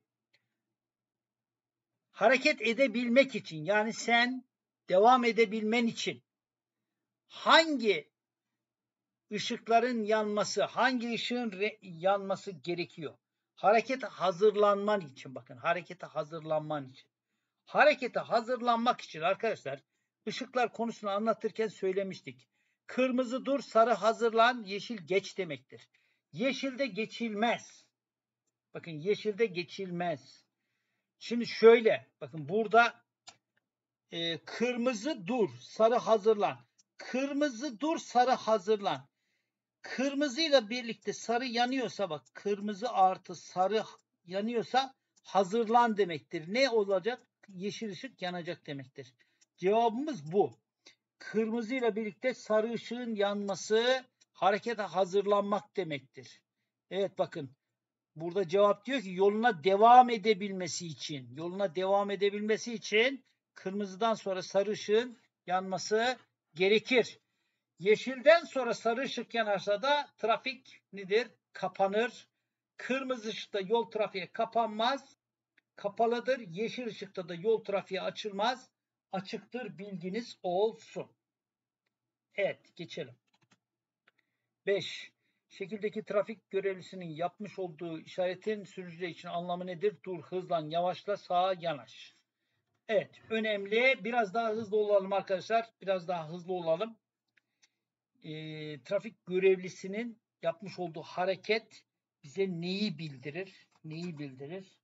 A: hareket edebilmek için, yani sen devam edebilmen için hangi ışıkların yanması, hangi ışığın yanması gerekiyor? Harekete hazırlanman için, bakın, harekete hazırlanman için. Harekete hazırlanmak için arkadaşlar, ışıklar konusunu anlatırken söylemiştik. Kırmızı dur, sarı hazırlan, yeşil geç demektir. Yeşilde geçilmez. Bakın, yeşilde geçilmez. Şimdi şöyle, bakın burada e, kırmızı dur, sarı hazırlan. Kırmızı dur, sarı hazırlan. Kırmızıyla birlikte sarı yanıyorsa, bak, kırmızı artı sarı yanıyorsa hazırlan demektir. Ne olacak? Yeşil ışık yanacak demektir. Cevabımız bu. Kırmızıyla birlikte sarı ışığın yanması harekete hazırlanmak demektir. Evet, bakın. Burada cevap diyor ki yoluna devam edebilmesi için, yoluna devam edebilmesi için kırmızıdan sonra sarı ışığın yanması gerekir. Yeşilden sonra sarı ışık yanarsa da trafik nedir? Kapanır. Kırmızı ışıkta yol trafiğe kapanmaz, kapalıdır. Yeşil ışıkta da yol trafiğe açılmaz, açıktır, bilginiz olsun. Evet, geçelim. beş. Şekildeki trafik görevlisinin yapmış olduğu işaretin sürücüler için anlamı nedir? Dur, hızlan, yavaşla, sağa yanaş. Evet, önemli. Biraz daha hızlı olalım arkadaşlar. Biraz daha hızlı olalım. E, trafik görevlisinin yapmış olduğu hareket bize neyi bildirir? Neyi bildirir?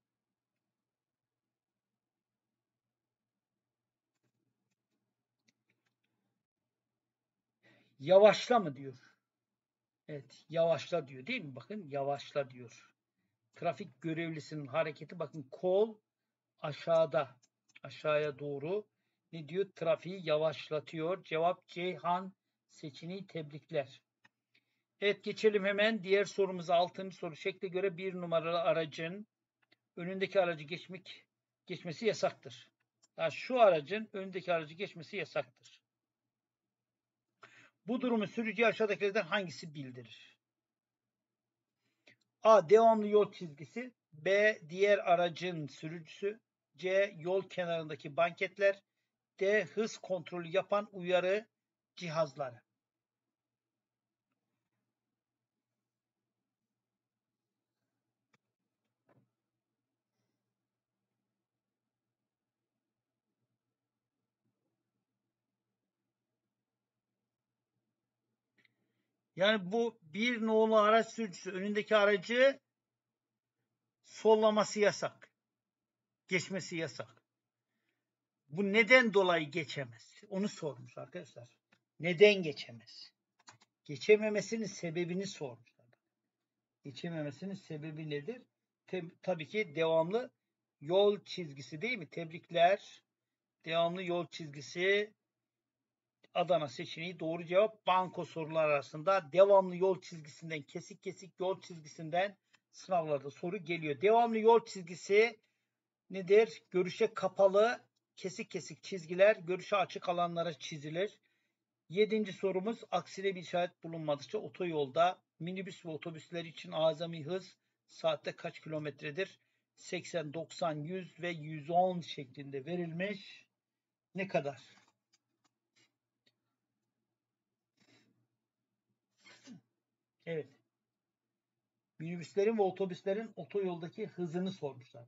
A: Yavaşla mı diyor? Evet, yavaşla diyor değil mi? Bakın, yavaşla diyor. Trafik görevlisinin hareketi, bakın, kol aşağıda, aşağıya doğru ne diyor? Trafiği yavaşlatıyor. Cevap Ceyhan seçeneği, tebrikler. Evet, geçelim hemen diğer sorumuza. Altıncı soru. Şekle göre bir numaralı aracın önündeki aracı geçmek geçmesi yasaktır. Yani şu aracın önündeki aracı geçmesi yasaktır. Bu durumu sürücü aşağıdakilerden hangisi bildirir? A. Devamlı yol çizgisi. B. Diğer aracın sürücüsü. C. Yol kenarındaki banketler. D. Hız kontrolü yapan uyarı cihazları. Yani bu bir nolu araç sürücüsü önündeki aracı sollaması yasak. Geçmesi yasak. Bu neden dolayı geçemez? Onu sormuş arkadaşlar. Neden geçemez? Geçememesinin sebebini sormuşlar. Geçememesinin sebebi nedir? Tabii ki devamlı yol çizgisi değil mi? Tebrikler. Devamlı yol çizgisi Adana seçeneği doğru cevap. Banko sorular arasında devamlı yol çizgisinden, kesik kesik yol çizgisinden sınavlarda soru geliyor. Devamlı yol çizgisi nedir? Görüşe kapalı kesik kesik çizgiler görüşe açık alanlara çizilir. Yedinci sorumuz, aksine bir işaret bulunmadıkça otoyolda minibüs ve otobüsler için azami hız saatte kaç kilometredir? seksen, doksan, yüz ve yüz on şeklinde verilmiş. Ne kadar? Evet. Minibüslerin ve otobüslerin otoyoldaki hızını sormuşlar.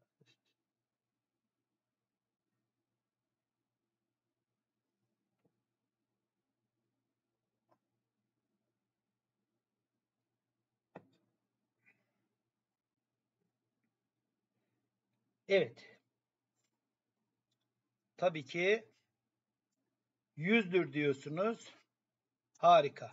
A: Evet. Tabii ki yüzdür diyorsunuz. Harika.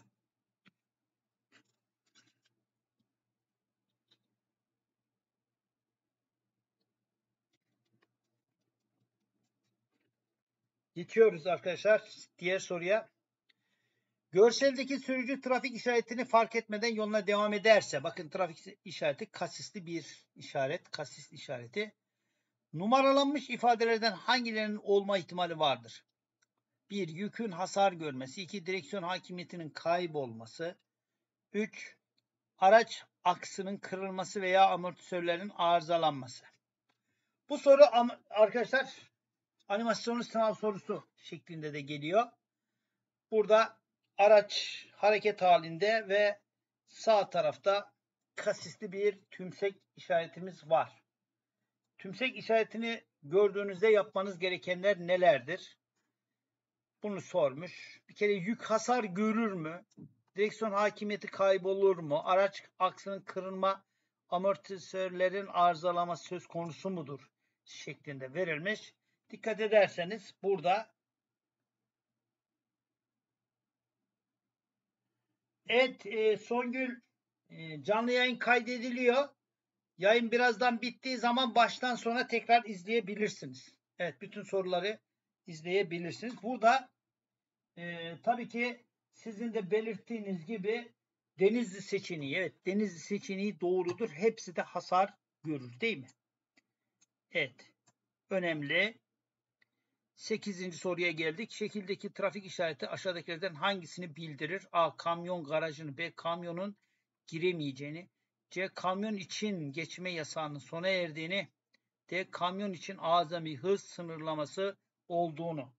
A: Geçiyoruz arkadaşlar diğer soruya. Görseldeki sürücü trafik işaretini fark etmeden yoluna devam ederse, bakın, trafik işareti kasisli bir işaret, kasis işareti. Numaralanmış ifadelerden hangilerinin olma ihtimali vardır? bir. Yükün hasar görmesi. iki. Direksiyon hakimiyetinin kaybolması. üç. Araç aksının kırılması veya amortisörlerin arızalanması. Bu soru arkadaşlar animasyonlu sınav sorusu şeklinde de geliyor. Burada Araç hareket halinde ve sağ tarafta kasisli bir tümsek işaretimiz var. Tümsek işaretini gördüğünüzde yapmanız gerekenler nelerdir? Bunu sormuş. Bir kere yük hasar görür mü? Direksiyon hakimiyeti kaybolur mu? Araç aksının kırılma, amortisörlerin arızalaması söz konusu mudur? Şeklinde verilmiş. Dikkat ederseniz burada evet e, Songül e, canlı yayın kaydediliyor. Yayın birazdan bittiği zaman baştan sona tekrar izleyebilirsiniz. Evet, bütün soruları izleyebilirsiniz. Burada e, tabii ki sizin de belirttiğiniz gibi Denizli seçeneği, evet Denizli seçeneği doğrudur. Hepsi de hasar görür değil mi? Evet, önemli. sekizinci soruya geldik. Şekildeki trafik işareti aşağıdakilerden hangisini bildirir? A. Kamyon garajını. B. Kamyonun giremeyeceğini. C. Kamyon için geçme yasağının sona erdiğini. D. Kamyon için azami hız sınırlaması olduğunu.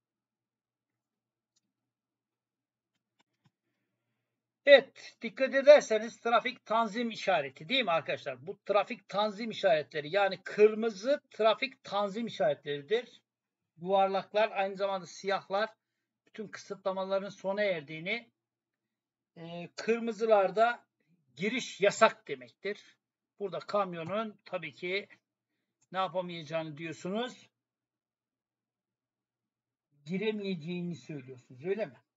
A: Evet, dikkat ederseniz trafik tanzim işareti değil mi arkadaşlar? Bu trafik tanzim işaretleri, yani kırmızı trafik tanzim işaretleridir. Yuvarlaklar, aynı zamanda siyahlar bütün kısıtlamaların sona erdiğini, e, kırmızılarda giriş yasak demektir. Burada kamyonun tabii ki ne yapamayacağını diyorsunuz? Giremeyeceğini söylüyorsunuz, öyle mi?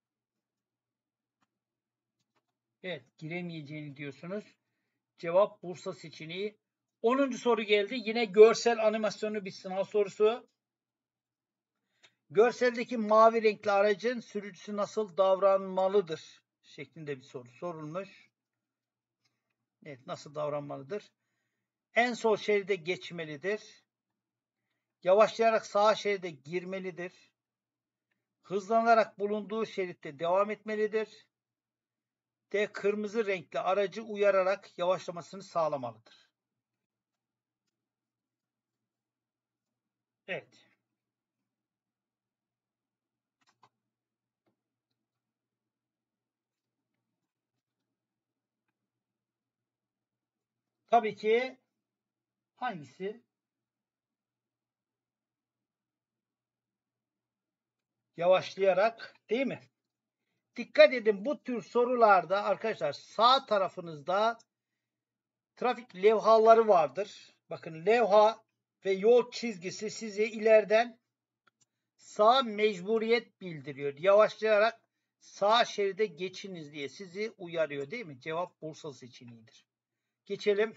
A: Evet, giremeyeceğini diyorsunuz. Cevap Bursa seçeneği. onuncu soru geldi. Yine görsel animasyonlu bir sınav sorusu. Görseldeki mavi renkli aracın sürücüsü nasıl davranmalıdır? Şeklinde bir soru sorulmuş. Evet, nasıl davranmalıdır? En sol şeride geçmelidir. Yavaşlayarak sağ şeride girmelidir. Hızlanarak bulunduğu şeritte devam etmelidir. D. Kırmızı renkli aracı uyararak yavaşlamasını sağlamalıdır. Evet. Tabii ki hangisi? Yavaşlayarak değil mi? Dikkat edin, bu tür sorularda arkadaşlar sağ tarafınızda trafik levhaları vardır. Bakın, levha ve yol çizgisi size ileriden sağ mecburiyet bildiriyor. Yavaşlayarak sağ şeride geçiniz diye sizi uyarıyor değil mi? Cevap Bursa seçeneğidir. Geçelim.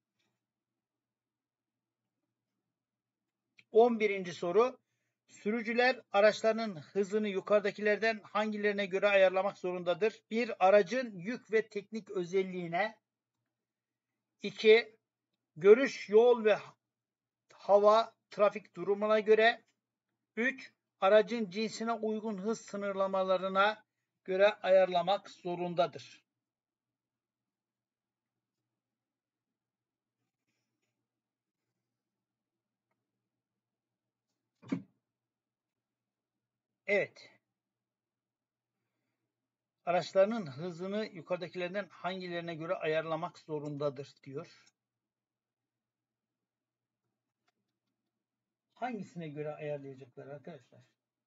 A: on birinci soru. Sürücüler araçlarının hızını yukarıdakilerden hangilerine göre ayarlamak zorundadır? bir. Aracın yük ve teknik özelliğine. iki. Görüş, yol ve hava trafik durumuna göre. üç. Aracın cinsine uygun hız sınırlamalarına göre ayarlamak zorundadır. Evet. Araçlarının hızını yukarıdakilerden hangilerine göre ayarlamak zorundadır diyor. Hangisine göre ayarlayacaklar arkadaşlar?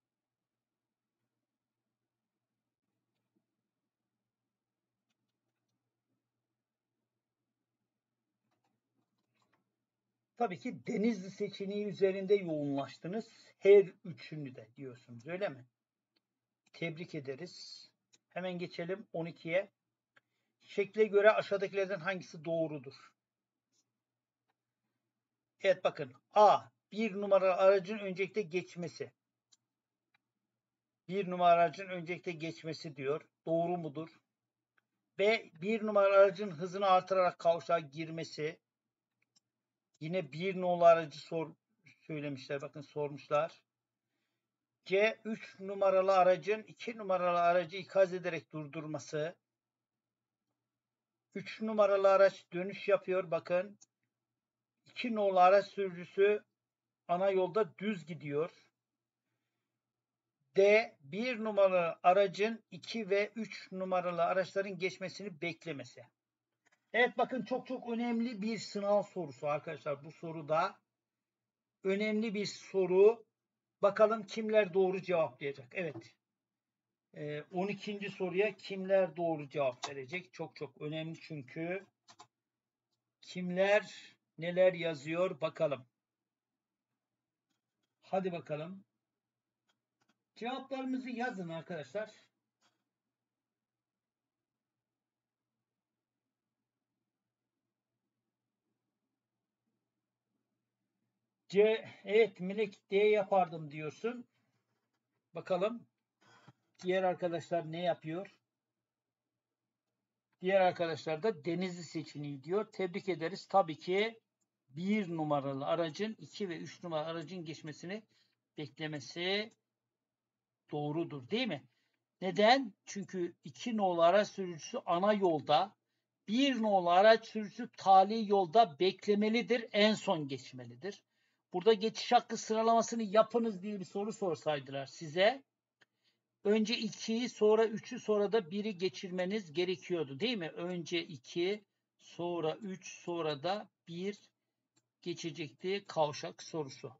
A: Tabii ki Denizli seçeneği üzerinde yoğunlaştınız. Her üçünü de diyorsunuz, öyle mi? Tebrik ederiz. Hemen geçelim on ikiye. Şekle göre aşağıdakilerden hangisi doğrudur? Evet, bakın. A. Bir numaralı aracın öncelikle geçmesi. Bir numaralı aracın öncelikle geçmesi diyor. Doğru mudur? B. Bir numaralı aracın hızını artırarak kavşağa girmesi. Yine bir numaralı aracı sor, söylemişler. Bakın, sormuşlar. C. üç numaralı aracın iki numaralı aracı ikaz ederek durdurması. üç numaralı araç dönüş yapıyor. Bakın, iki numaralı araç sürücüsü ana yolda düz gidiyor. D. bir numaralı aracın iki ve üç numaralı araçların geçmesini beklemesi. Evet, bakın çok çok önemli bir sınav sorusu arkadaşlar. Bu soruda önemli bir soru. Bakalım kimler doğru cevaplayacak. Evet. on ikinci soruya kimler doğru cevap verecek? Çok çok önemli çünkü. Kimler neler yazıyor bakalım. Hadi bakalım. Cevaplarımızı yazın arkadaşlar. C, evet Melek D yapardım diyorsun. Bakalım diğer arkadaşlar ne yapıyor? Diğer arkadaşlar da Denizli seçeneği diyor. Tebrik ederiz. Tabii ki bir numaralı aracın iki ve üç numaralı aracın geçmesini beklemesi doğrudur değil mi? Neden? Çünkü iki nolu araç sürücüsü ana yolda, bir nolu araç sürücüsü tali yolda beklemelidir, en son geçmelidir. Burada geçiş hakkı sıralamasını yapınız diye bir soru sorsaydılar size, önce ikiyi, sonra üçü, sonra da biri geçirmeniz gerekiyordu değil mi? Önce iki, sonra üç, sonra da bir geçecekti kavşak sorusu.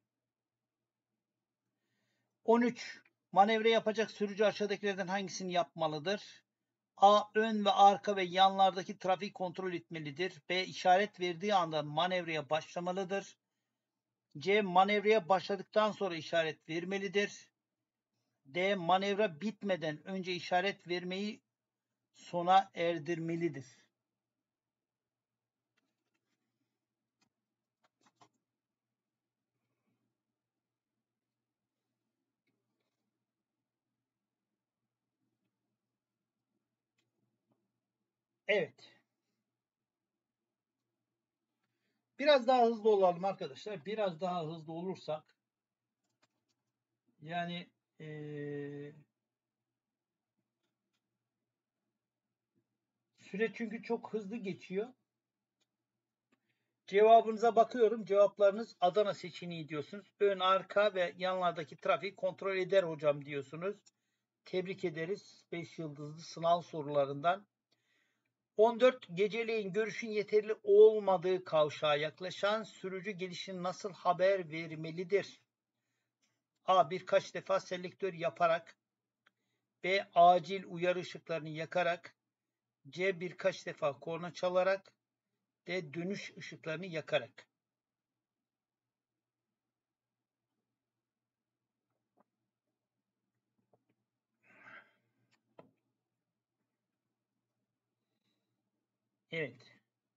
A: on üç. Manevra yapacak sürücü aşağıdakilerden hangisini yapmalıdır? A. Ön ve arka ve yanlardaki trafiği kontrol etmelidir. B. İşaret verdiği anda manevraya başlamalıdır. C. Manevraya başladıktan sonra işaret vermelidir. D. Manevra bitmeden önce işaret vermeyi sona erdirmelidir. Evet. Biraz daha hızlı olalım arkadaşlar. Biraz daha hızlı olursak yani ee, süre çünkü çok hızlı geçiyor. Cevabınıza bakıyorum. Cevaplarınız Adana seçeneği diyorsunuz. Ön, arka ve yanlardaki trafiği kontrol eder hocam diyorsunuz. Tebrik ederiz. beş yıldızlı sınav sorularından. on dört. Geceleyin görüşün yeterli olmadığı kavşağa yaklaşan sürücü gelişini nasıl haber vermelidir? A. Birkaç defa selektör yaparak. B. Acil uyarı ışıklarını yakarak. C. Birkaç defa korna çalarak. D. Dönüş ışıklarını yakarak. Evet.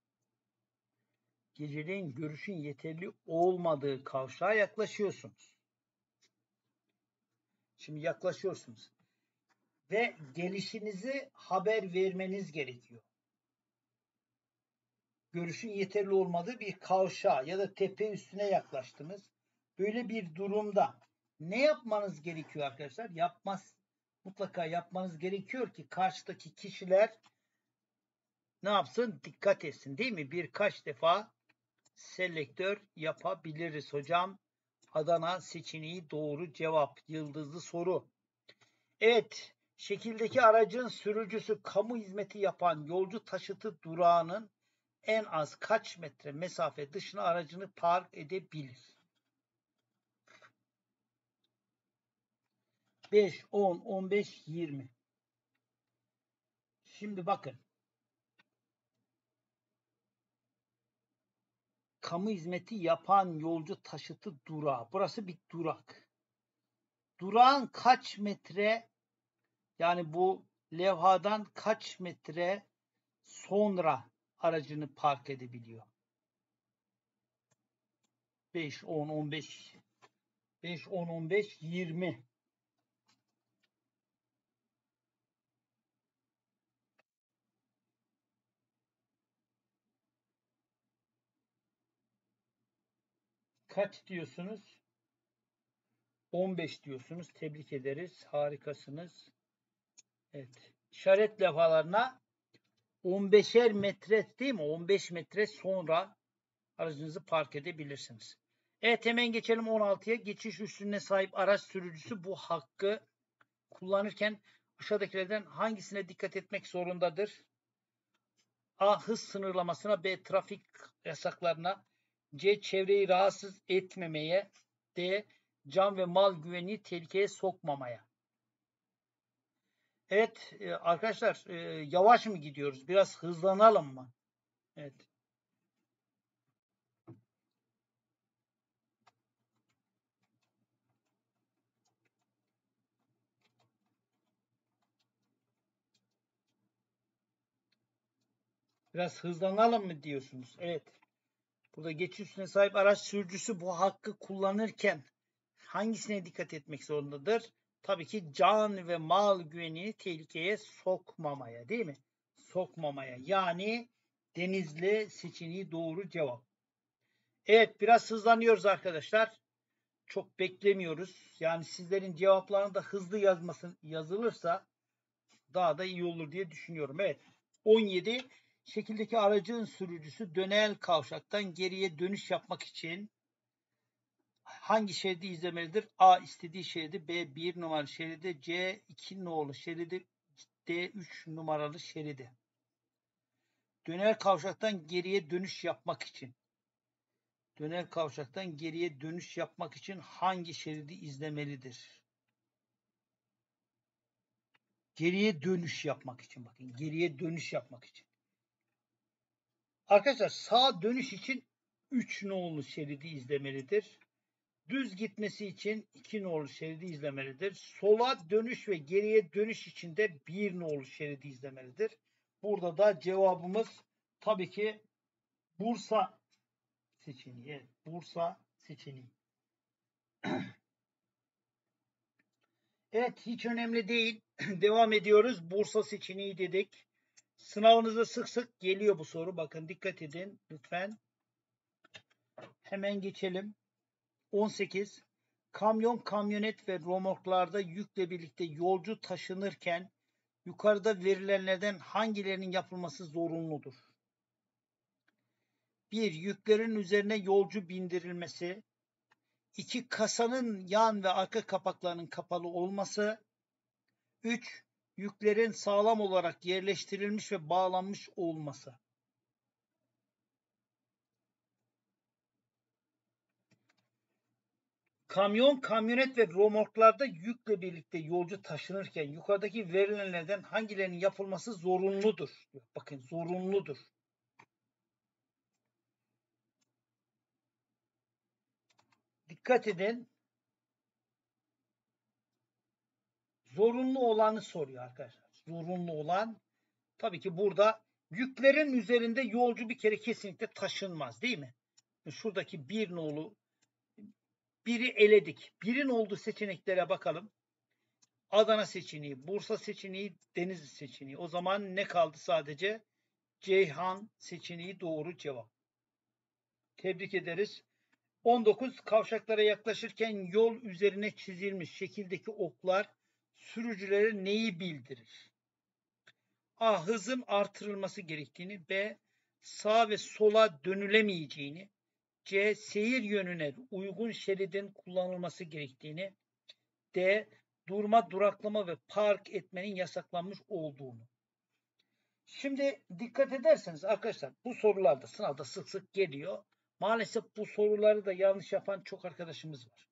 A: Geceleyin görüşün yeterli olmadığı kavşağa yaklaşıyorsunuz. Şimdi yaklaşıyorsunuz. Ve gelişinizi haber vermeniz gerekiyor. Görüşün yeterli olmadığı bir kavşağa ya da tepe üstüne yaklaştınız. Böyle bir durumda ne yapmanız gerekiyor arkadaşlar? Yapmaz, mutlaka yapmanız gerekiyor ki karşıdaki kişiler ne yapsın? Dikkat etsin değil mi? Birkaç defa selektör yapabiliriz hocam. Adana seçeneği doğru cevap. Yıldızlı soru. Evet, şekildeki aracın sürücüsü kamu hizmeti yapan yolcu taşıtı durağının en az kaç metre mesafe dışına aracını park edebilir? beş, on, on beş, yirmi. Şimdi bakın. Kamu hizmeti yapan yolcu taşıtı durağı. Burası bir durak. Durağın kaç metre, yani bu levhadan kaç metre sonra aracını park edebiliyor? beş, on, on beş, beş, on, on beş, yirmi. Kaç diyorsunuz? on beş diyorsunuz. Tebrik ederiz. Harikasınız. Evet. İşaret levhalarına on beşer metre değil mi? on beş metre sonra aracınızı park edebilirsiniz. Evet, hemen geçelim on altıya. Geçiş üstüne sahip araç sürücüsü bu hakkı kullanırken aşağıdakilerden hangisine dikkat etmek zorundadır? A. Hız sınırlamasına, B. Trafik yasaklarına, C. Çevreyi rahatsız etmemeye, D. Can ve mal güvenliği tehlikeye sokmamaya. Evet arkadaşlar, yavaş mı gidiyoruz? Biraz hızlanalım mı? Evet. Biraz hızlanalım mı diyorsunuz? Evet. Burada geçiş süresine sahip araç sürücüsü bu hakkı kullanırken hangisine dikkat etmek zorundadır? Tabii ki can ve mal güvenliğini tehlikeye sokmamaya, değil mi? Sokmamaya. Yani Denizli seçeneği doğru cevap. Evet, biraz hızlanıyoruz arkadaşlar. Çok beklemiyoruz. Yani sizlerin cevaplarını da hızlı yazmasın, yazılırsa daha da iyi olur diye düşünüyorum. Evet. on yedi. Şekildeki aracın sürücüsü dönel kavşaktan geriye dönüş yapmak için hangi şeridi izlemelidir? A. istediği şeridi, B. bir numaralı şeridi, C. iki nolu şeridi, D. üç numaralı şeridi. Dönel kavşaktan geriye dönüş yapmak için. Dönel kavşaktan geriye dönüş yapmak için hangi şeridi izlemelidir? Geriye dönüş yapmak için, bakın. Geriye dönüş yapmak için. Arkadaşlar sağa dönüş için üç nolu şeridi izlemelidir. Düz gitmesi için iki nolu şeridi izlemelidir. Sola dönüş ve geriye dönüş için de bir nolu şeridi izlemelidir. Burada da cevabımız tabii ki Bursa seçeneği. Evet, Bursa seçeneği. Evet, hiç önemli değil. Devam ediyoruz. Bursa seçeneği dedik. Sınavınızda sık sık geliyor bu soru. Bakın dikkat edin lütfen. Hemen geçelim. on sekiz. Kamyon, kamyonet ve romorklarda yükle birlikte yolcu taşınırken yukarıda verilenlerden hangilerinin yapılması zorunludur? bir. Yüklerin üzerine yolcu bindirilmesi. iki. Kasanın yan ve arka kapaklarının kapalı olması. üç. Yüklerin sağlam olarak yerleştirilmiş ve bağlanmış olması. Kamyon, kamyonet ve romorklarda yükle birlikte yolcu taşınırken yukarıdaki verilenlerden hangilerinin yapılması zorunludur? Bakın zorunludur. Dikkat edin. Zorunlu olanı soruyor arkadaşlar. Zorunlu olan tabii ki burada yüklerin üzerinde yolcu bir kere kesinlikle taşınmaz, değil mi? Şuradaki bir nolu biri eledik. Birin olduğu seçeneklere bakalım. Adana seçeneği, Bursa seçeneği, Denizli seçeneği. O zaman ne kaldı sadece? Ceyhan seçeneği doğru cevap. Tebrik ederiz. on dokuz. Kavşaklara yaklaşırken yol üzerine çizilmiş şekildeki oklar sürücülere neyi bildirir? A. Hızın artırılması gerektiğini, B. Sağa ve sola dönülemeyeceğini, C. Seyir yönüne uygun şeridin kullanılması gerektiğini, D. Durma, duraklama ve park etmenin yasaklanmış olduğunu. Şimdi dikkat ederseniz arkadaşlar bu sorularda sınavda sık sık geliyor. Maalesef bu soruları da yanlış yapan çok arkadaşımız var.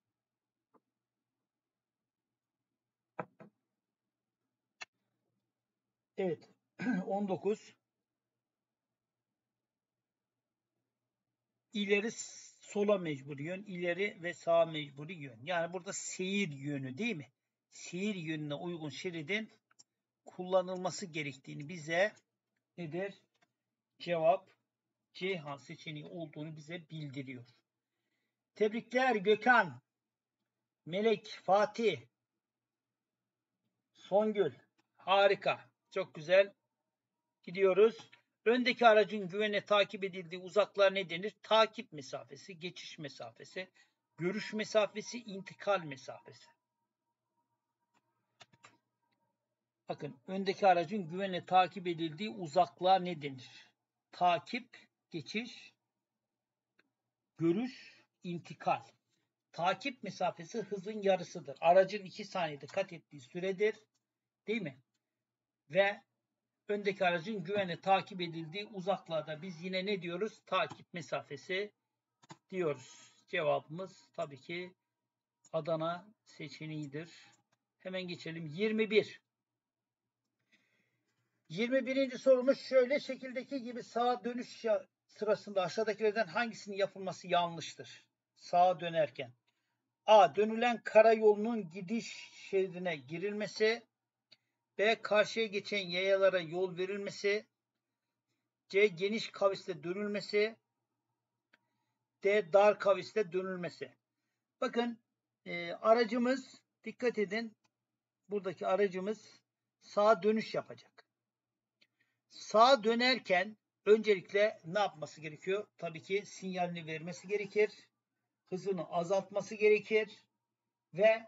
A: Evet. on dokuz. İleri sola mecburi yön, ileri ve sağa mecburi yön. Yani burada seyir yönü, değil mi? Seyir yönüne uygun şeridin kullanılması gerektiğini bize nedir? Cevap Ceyhan seçeneği olduğunu bize bildiriyor. Tebrikler Gökhan, Melek, Fatih, Songül. Harika. Çok güzel. Gidiyoruz. Öndeki aracın güvenle takip edildiği uzaklığa ne denir? Takip mesafesi, geçiş mesafesi, görüş mesafesi, intikal mesafesi. Bakın öndeki aracın güvenle takip edildiği uzaklığa ne denir? Takip, geçiş, görüş, intikal. Takip mesafesi hızın yarısıdır. Aracın iki saniyede kat ettiği süredir. Değil mi? Ve öndeki aracın güvenle takip edildiği uzaklığa da biz yine ne diyoruz? Takip mesafesi diyoruz. Cevabımız tabii ki Adana seçeneğidir. Hemen geçelim. yirmi bir. yirmi birinci sorumuz şöyle: şekildeki gibi sağa dönüş sırasında aşağıdakilerden hangisinin yapılması yanlıştır? Sağa dönerken. A. Dönülen karayolunun gidiş şeridine girilmesi. B. Karşıya geçen yayalara yol verilmesi. C. Geniş kavisle dönülmesi. D. Dar kavisle dönülmesi. Bakın e, aracımız, dikkat edin, buradaki aracımız sağa dönüş yapacak. Sağa dönerken öncelikle ne yapması gerekiyor? Tabii ki sinyalini vermesi gerekir. Hızını azaltması gerekir. Ve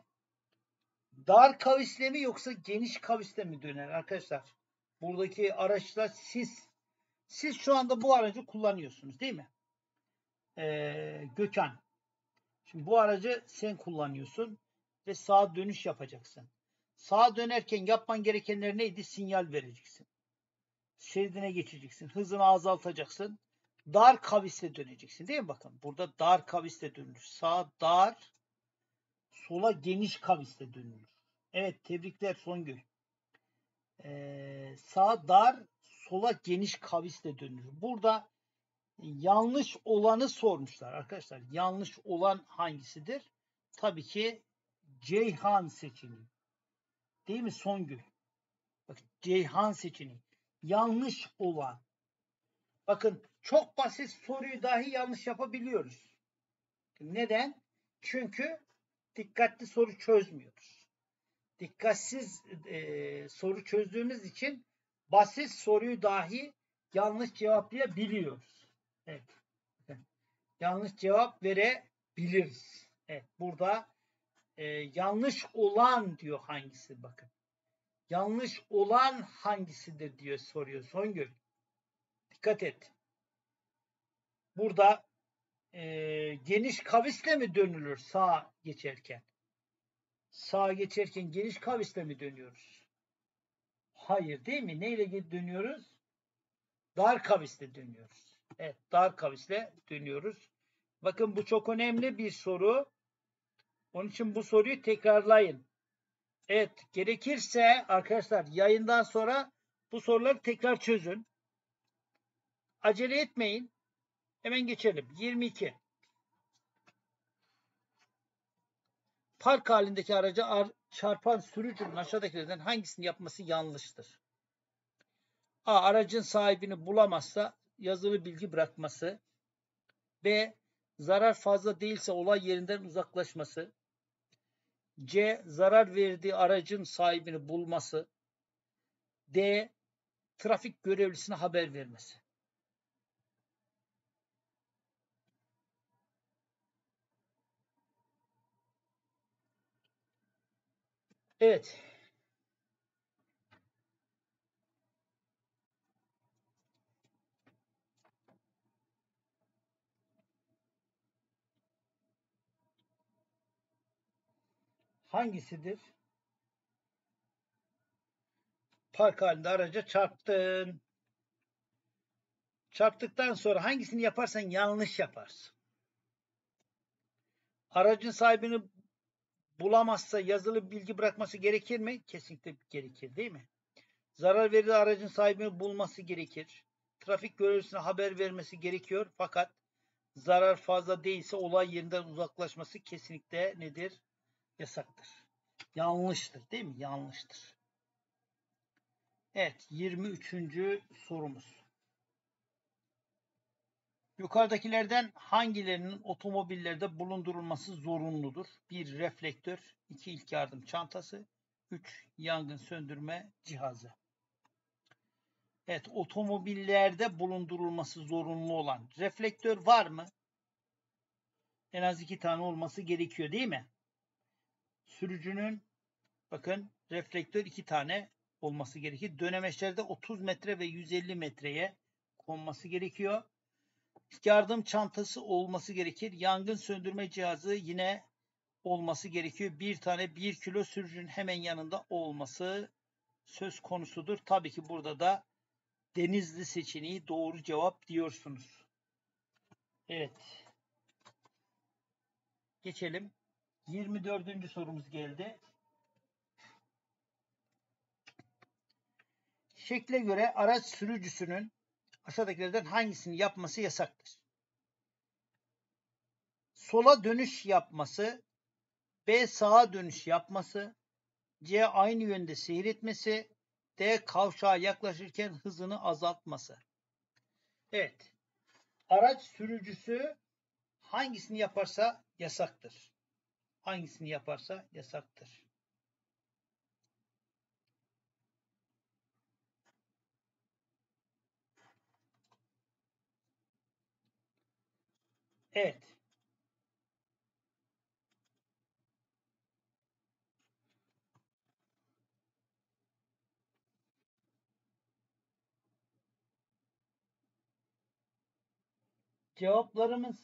A: dar kavisle mi yoksa geniş kavisle mi döner arkadaşlar? Buradaki araçlar siz siz şu anda bu aracı kullanıyorsunuz değil mi? Ee, Gökhan. Şimdi bu aracı sen kullanıyorsun ve sağa dönüş yapacaksın. Sağa dönerken yapman gerekenler neydi? Sinyal vereceksin. Şeridine geçeceksin. Hızını azaltacaksın. Dar kavisle döneceksin değil mi? Bakın burada dar kavisle dönülür. Sağa dar, sola geniş kavisle dönülür. Evet, tebrikler Songül. Ee, sağa dar, sola geniş kavisle dönülür. Burada yanlış olanı sormuşlar arkadaşlar. Yanlış olan hangisidir? Tabii ki Ceyhan seçeneği. Değil mi Songül? Bakın Ceyhan seçeneği. Yanlış olan. Bakın çok basit soruyu dahi yanlış yapabiliyoruz. Neden? Çünkü dikkatli soru çözmüyoruz. Dikkatsiz e, soru çözdüğümüz için basit soruyu dahi yanlış cevaplayabiliyoruz. Evet. Yanlış cevap verebiliriz. Evet. Burada e, yanlış olan diyor hangisi, bakın. Yanlış olan hangisidir diyor soruyor Songül. Dikkat et. Burada e, geniş kavisle mi dönülür sağa geçerken? Sağa geçerken geniş kavisle mi dönüyoruz? Hayır değil mi? Neyle dönüyoruz? Dar kavisle dönüyoruz. Evet, dar kavisle dönüyoruz. Bakın bu çok önemli bir soru. Onun için bu soruyu tekrarlayın. Evet, gerekirse arkadaşlar yayından sonra bu soruları tekrar çözün. Acele etmeyin. Hemen geçelim. yirmi iki. Park halindeki araca çarpan sürücünün aşağıdakilerden hangisini yapması yanlıştır? A. Aracın sahibini bulamazsa yazılı bilgi bırakması. B. Zarar fazla değilse olay yerinden uzaklaşması. C. Zarar verdiği aracın sahibini bulması. D. Trafik görevlisine haber vermesi. Evet. Hangisidir? Park halinde araca çarptın. Çarptıktan sonra hangisini yaparsan yanlış yaparsın. Aracın sahibini bulamazsa yazılı bilgi bırakması gerekir mi? Kesinlikle gerekir değil mi? Zarar verdiği aracın sahibini bulması gerekir. Trafik görevlisine haber vermesi gerekiyor. Fakat zarar fazla değilse olay yerinden uzaklaşması kesinlikle nedir? Yasaktır. Yanlıştır değil mi? Yanlıştır. Evet, yirmi üçüncü sorumuz. Yukarıdakilerden hangilerinin otomobillerde bulundurulması zorunludur? bir. Reflektör. iki. İlk yardım çantası. üç. Yangın söndürme cihazı. Evet, otomobillerde bulundurulması zorunlu olan reflektör var mı? En az iki tane olması gerekiyor değil mi? Sürücünün bakın reflektör iki tane olması gerekir. Dönemeçlerde otuz metre ve yüz elli metreye konması gerekiyor. İlk yardım çantası olması gerekir. Yangın söndürme cihazı yine olması gerekiyor. Bir tane bir kilo sürücünün hemen yanında olması söz konusudur. Tabii ki burada da Denizli seçeneği doğru cevap diyorsunuz. Evet. Geçelim. yirmi dördüncü sorumuz geldi. Şekle göre araç sürücüsünün aşağıdakilerden hangisini yapması yasaktır? Sola dönüş yapması, B sağa dönüş yapması, C aynı yönde seyretmesi, D kavşağa yaklaşırken hızını azaltması. Evet. Araç sürücüsü hangisini yaparsa yasaktır? Hangisini yaparsa yasaktır? Evet. Cevaplarımız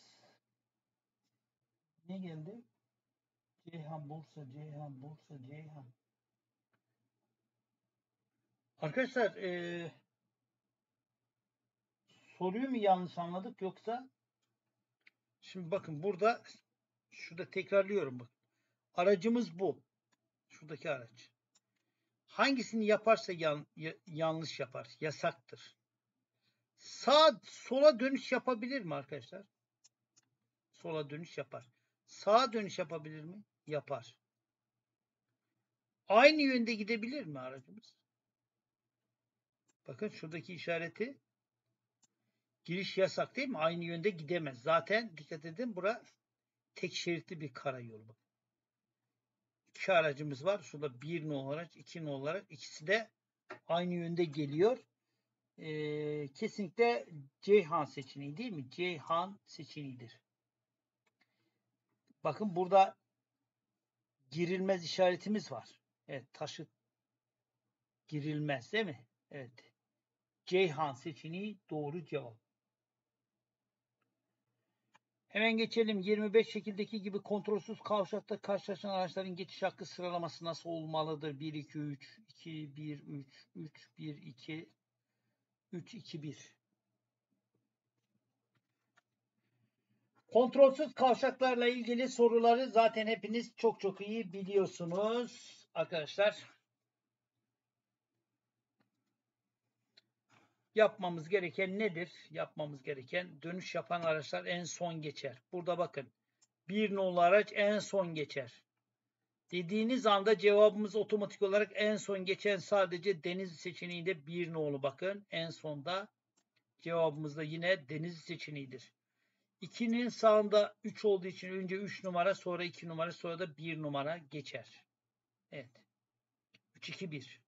A: ne geldi? Ceyhan, Bursa, Ceyhan, Bursa, Ceyhan. Arkadaşlar ee, soruyu mu yanlış anladık yoksa? Şimdi bakın burada şurada tekrarlıyorum bak. Aracımız bu. Şuradaki araç. Hangisini yaparsa yan, yanlış yapar. Yasaktır. Sağ sola dönüş yapabilir mi arkadaşlar? Sola dönüş yapar. Sağa dönüş yapabilir mi? Yapar. Aynı yönde gidebilir mi aracımız? Bakın şuradaki işareti giriş yasak değil mi? Aynı yönde gidemez. Zaten dikkat edin bura tek şeritli bir karayol. İki aracımız var. Şurada bir nolu araç, iki nolu araç. İkisi de aynı yönde geliyor. Ee, kesinlikle Ceyhan seçeneği değil mi? Ceyhan seçeneğidir. Bakın burada girilmez işaretimiz var. Evet, taşıt girilmez değil mi? Evet. Ceyhan seçeneği doğru cevap. Hemen geçelim. yirmi beş şekildeki gibi kontrolsüz kavşakta karşılaşan araçların geçiş hakkı sıralaması nasıl olmalıdır? bir, iki, üç, iki, bir, üç, üç, bir, iki, üç, iki, bir. Kontrolsüz kavşaklarla ilgili soruları zaten hepiniz çok çok iyi biliyorsunuz arkadaşlar. Yapmamız gereken nedir? Yapmamız gereken dönüş yapan araçlar en son geçer. Burada bakın. Bir nolu araç en son geçer. Dediğiniz anda cevabımız otomatik olarak en son geçen sadece Denizli seçeneğinde bir nolu bakın. En sonda cevabımız da yine Denizli seçeneğidir. ikinin sağında üç olduğu için önce üç numara, sonra iki numara, sonra da bir numara geçer. Evet. üç, iki, bir.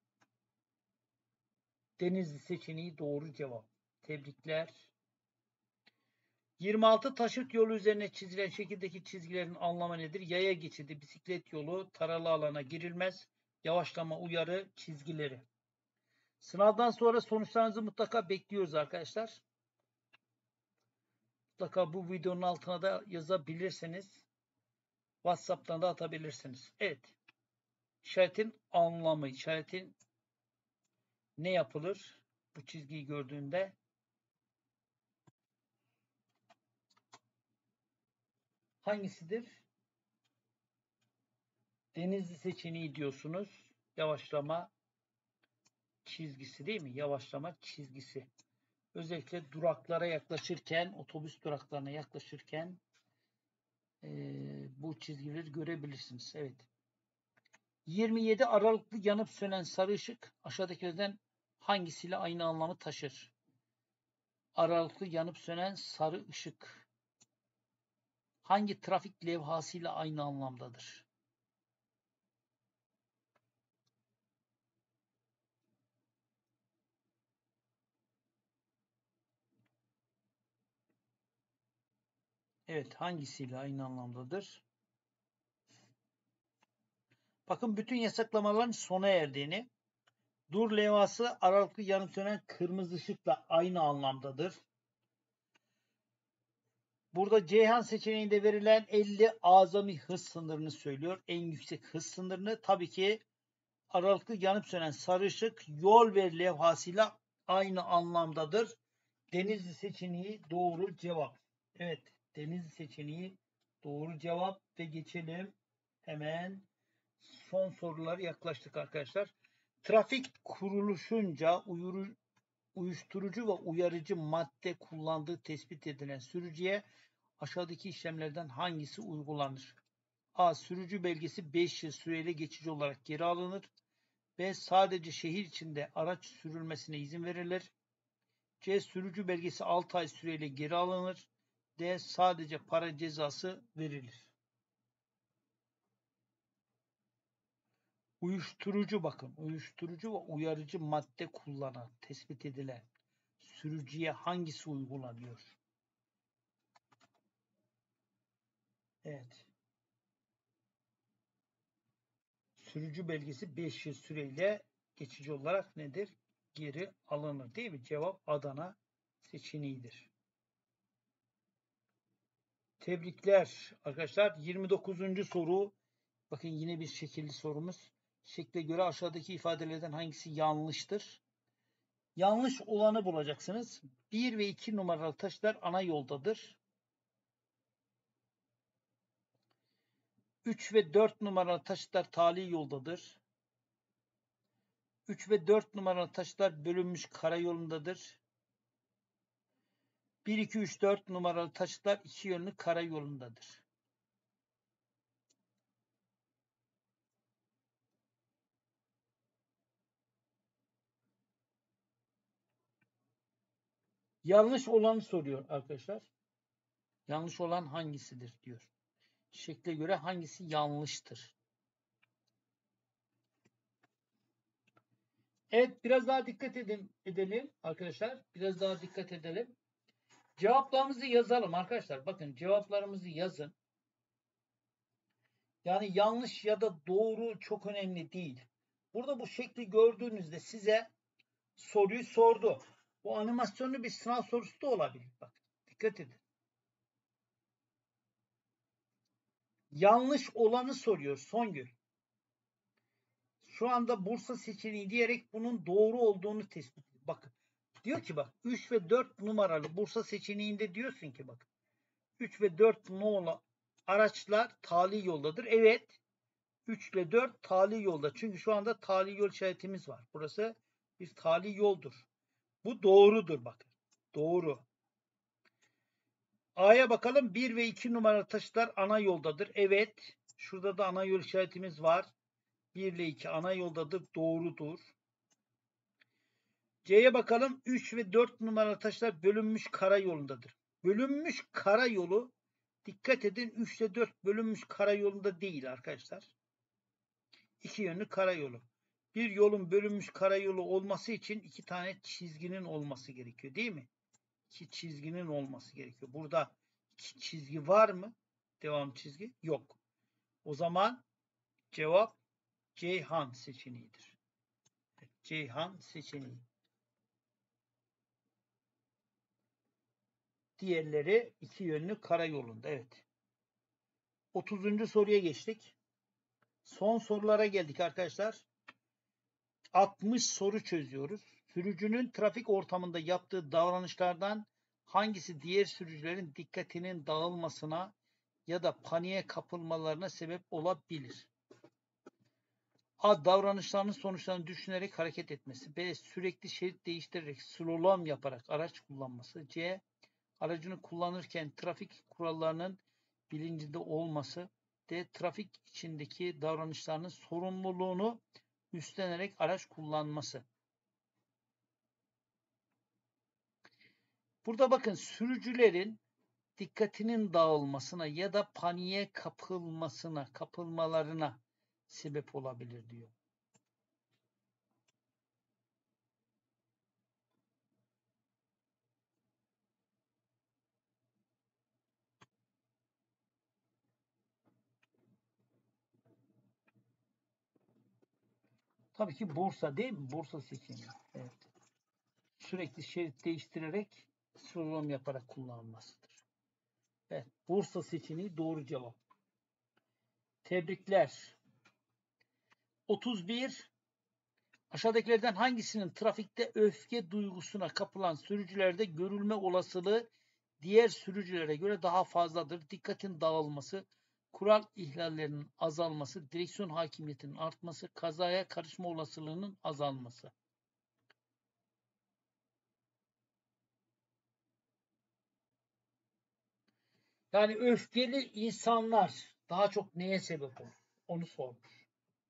A: Denizli seçeneği doğru cevap. Tebrikler. yirmi altı taşıt yolu üzerine çizilen şekildeki çizgilerin anlamı nedir? Yaya geçidi, bisiklet yolu, taralı alana girilmez, yavaşlama uyarı çizgileri. Sınavdan sonra sonuçlarınızı mutlaka bekliyoruz arkadaşlar. Mutlaka bu videonun altına da yazabilirsiniz. WhatsApp'tan da atabilirsiniz. Evet. İşaretin anlamı, işaretin ne yapılır? Bu çizgiyi gördüğünde hangisidir? Denizli seçeneği diyorsunuz. Yavaşlama çizgisi değil mi? Yavaşlama çizgisi. Özellikle duraklara yaklaşırken, otobüs duraklarına yaklaşırken e, bu çizgileri görebilirsiniz. Evet. yirmi yedi aralıklı yanıp sönen sarı ışık aşağıdakilerden hangisiyle aynı anlamı taşır? Aralıklı yanıp sönen sarı ışık hangi trafik levhasıyla aynı anlamdadır? Evet, hangisiyle aynı anlamdadır? Bakın bütün yasaklamaların sona erdiğini, dur levhası aralıklı yanıp sönen kırmızı ışıkla aynı anlamdadır. Burada Ceyhan seçeneğinde verilen elli azami hız sınırını söylüyor. En yüksek hız sınırını. Tabii ki aralıklı yanıp sönen sarışık yol ver levhasıyla aynı anlamdadır. Denizli seçeneği doğru cevap. Evet, Denizli seçeneği doğru cevap ve geçelim hemen son sorulara yaklaştık arkadaşlar. Trafik kuruluşunca uyuru, uyuşturucu ve uyarıcı madde kullandığı tespit edilen sürücüye aşağıdaki işlemlerden hangisi uygulanır? A. Sürücü belgesi beş yıl süreyle geçici olarak geri alınır. B. Sadece şehir içinde araç sürülmesine izin verilir. C. Sürücü belgesi altı ay süreyle geri alınır. D. Sadece para cezası verilir. Uyuşturucu bakın. Uyuşturucu ve uyarıcı madde kullanan, tespit edilen sürücüye hangisi uygulanıyor? Evet. Sürücü belgesi beş yıl süreyle geçici olarak nedir? Geri alınır değil mi? Cevap Adana seçeneğidir. Tebrikler arkadaşlar. yirmi dokuzuncu soru. Bakın yine bir şekilli sorumuz. Şekle göre aşağıdaki ifadelerden hangisi yanlıştır? Yanlış olanı bulacaksınız. bir ve iki numaralı taşlar ana yoldadır. üç ve dört numaralı taşlar tali yoldadır. üç ve dört numaralı taşlar bölünmüş karayolundadır. bir, iki, üç, dört numaralı taşlar iki yönlü karayolundadır. Yanlış olanı soruyor arkadaşlar. Yanlış olan hangisidir diyor. Şekle göre hangisi yanlıştır? Evet, biraz daha dikkat edin, edelim arkadaşlar. Biraz daha dikkat edelim. Cevaplarımızı yazalım arkadaşlar. Bakın cevaplarımızı yazın. Yani yanlış ya da doğru çok önemli değil. Burada bu şekli gördüğünüzde size soruyu sordu. Bu animasyonlu bir sınav sorusu da olabilir. Bak dikkat edin. Yanlış olanı soruyor Songül. Şu anda Bursa seçeneği diyerek bunun doğru olduğunu tespit ediyor. Bakın diyor ki bak üç ve dört numaralı Bursa seçeneğinde diyorsun ki bak üç ve dört nolu araçlar tali yoldadır. Evet. üç ile dört tali yolda. Çünkü şu anda tali yol işaretimiz var. Burası bir tali yoldur. Bu doğrudur bakın. Doğru. A'ya bakalım. bir ve iki numaralı taşıtlar ana yoldadır. Evet. Şurada da ana yol işaretimiz var. bir ile iki ana yoldadır. Doğrudur. C'ye bakalım. üç ve dört numaralı taşlar bölünmüş karayolundadır. Bölünmüş karayolu dikkat edin üç ile dört bölünmüş karayolunda değil arkadaşlar. İki yönlü karayolu. Bir yolun bölünmüş karayolu olması için iki tane çizginin olması gerekiyor değil mi? İki çizginin olması gerekiyor. Burada iki çizgi var mı? Devam çizgi yok. O zaman cevap Ceyhan seçeneğidir. Ceyhan seçeneği. Diğerleri iki yönlü karayolunda. Evet. otuzuncu soruya geçtik. Son sorulara geldik arkadaşlar. altmış soru çözüyoruz. Sürücünün trafik ortamında yaptığı davranışlardan hangisi diğer sürücülerin dikkatinin dağılmasına ya da paniğe kapılmalarına sebep olabilir? A. Davranışlarının sonuçlarını düşünerek hareket etmesi. B. Sürekli şerit değiştirerek slalom yaparak araç kullanması. C. Aracını kullanırken trafik kurallarının bilincinde olması. D. Trafik içindeki davranışlarının sorumluluğunu üstlenerek araç kullanması. Burada bakın sürücülerin dikkatinin dağılmasına ya da paniğe kapılmasına, kapılmalarına sebep olabilir diyor. Tabii ki Bursa değil mi? Bursa seçeneği. Evet. Sürekli şerit değiştirerek slalom yaparak kullanılmasıdır. Evet, Bursa seçeneği doğru cevap. Tebrikler. otuz bir. Aşağıdakilerden hangisinin trafikte öfke duygusuna kapılan sürücülerde görülme olasılığı diğer sürücülere göre daha fazladır? Dikkatin dağılması, kural ihlallerinin azalması, direksiyon hakimiyetinin artması, kazaya karışma olasılığının azalması. Yani öfkeli insanlar daha çok neye sebep olur? Onu sormuş.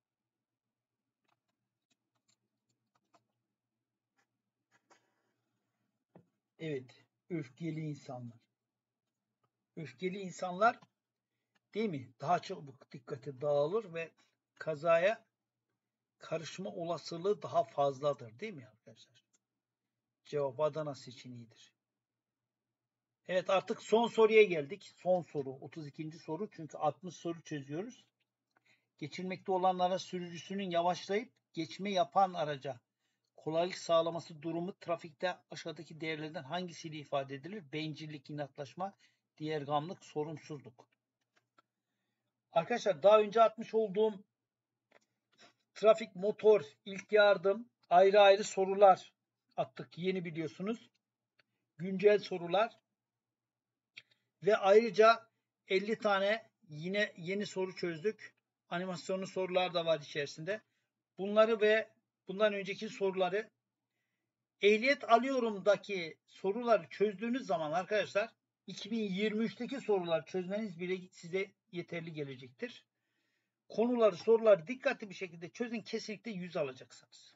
A: Evet, öfkeli insanlar. Öfkeli insanlar değil mi? Daha çabuk dikkati dağılır ve kazaya karışma olasılığı daha fazladır değil mi arkadaşlar? Cevap Adana seçeneğidir. Evet, artık son soruya geldik. Son soru, otuz ikinci soru. Çünkü altmış soru çözüyoruz. Geçilmekte olanlara sürücüsünün yavaşlayıp geçme yapan araca kolaylık sağlaması durumu trafikte aşağıdaki değerlerden hangisiyle ifade edilir? Bencillik, inatlaşma, diğergamlık, sorumsuzluk. Arkadaşlar daha önce atmış olduğum trafik, motor, ilk yardım, ayrı ayrı sorular attık. Yeni biliyorsunuz. Güncel sorular. Ve ayrıca elli tane yine yeni soru çözdük. Animasyonlu sorular da var içerisinde. Bunları ve bundan önceki soruları ehliyet alıyorum'daki soruları çözdüğünüz zaman arkadaşlar iki bin yirmi üçteki soruları çözmeniz bile size yeterli gelecektir. Konuları, soruları dikkatli bir şekilde çözün, kesinlikle yüz alacaksınız.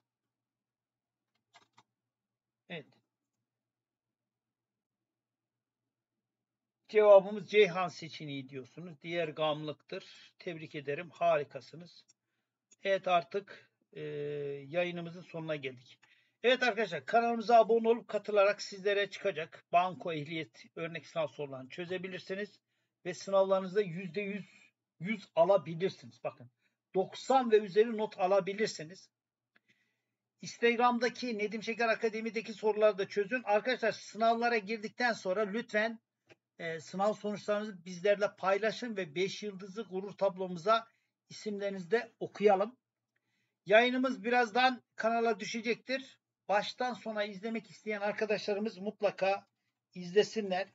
A: Evet. Cevabımız Ceyhan seçeneği diyorsunuz. Diğer gamlıktır. Tebrik ederim. Harikasınız. Evet, artık e, yayınımızın sonuna geldik. Evet arkadaşlar, kanalımıza abone olup katılarak sizlere çıkacak banko ehliyet örnek sınav sorularını çözebilirsiniz. Ve sınavlarınızda yüzde yüz yüz alabilirsiniz. Bakın, doksan ve üzeri not alabilirsiniz. Instagram'daki Nedim Şeker Akademi'deki soruları da çözün. Arkadaşlar, sınavlara girdikten sonra lütfen e, sınav sonuçlarınızı bizlerle paylaşın ve beş yıldızlı gurur tablomuza isimlerinizi de okuyalım. Yayınımız birazdan kanala düşecektir. Baştan sona izlemek isteyen arkadaşlarımız mutlaka izlesinler.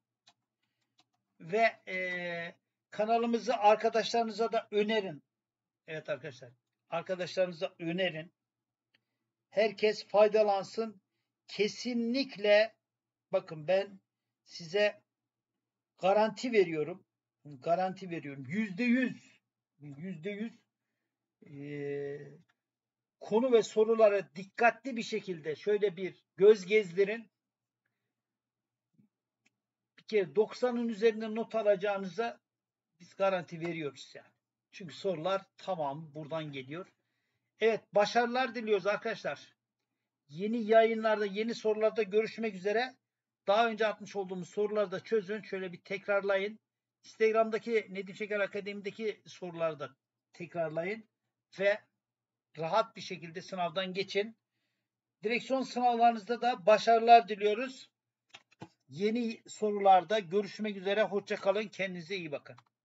A: Ve e, kanalımızı arkadaşlarınıza da önerin. Evet arkadaşlar, arkadaşlarınıza önerin. Herkes faydalansın. Kesinlikle bakın, ben size garanti veriyorum. Garanti veriyorum. Yüzde yüz. Yüzde yüz. Konu ve soruları dikkatli bir şekilde şöyle bir göz gezdirin. Bir kere doksanın üzerinde not alacağınıza biz garanti veriyoruz yani. Çünkü sorular tamam buradan geliyor. Evet, başarılar diliyoruz arkadaşlar. Yeni yayınlarda, yeni sorularda görüşmek üzere. Daha önce atmış olduğumuz soruları da çözün. Şöyle bir tekrarlayın. Instagram'daki Nedim Şeker Akademi'deki soruları da tekrarlayın. Ve rahat bir şekilde sınavdan geçin. Direksiyon sınavlarınızda da başarılar diliyoruz. Yeni sorularda görüşmek üzere. Hoşça kalın. Kendinize iyi bakın.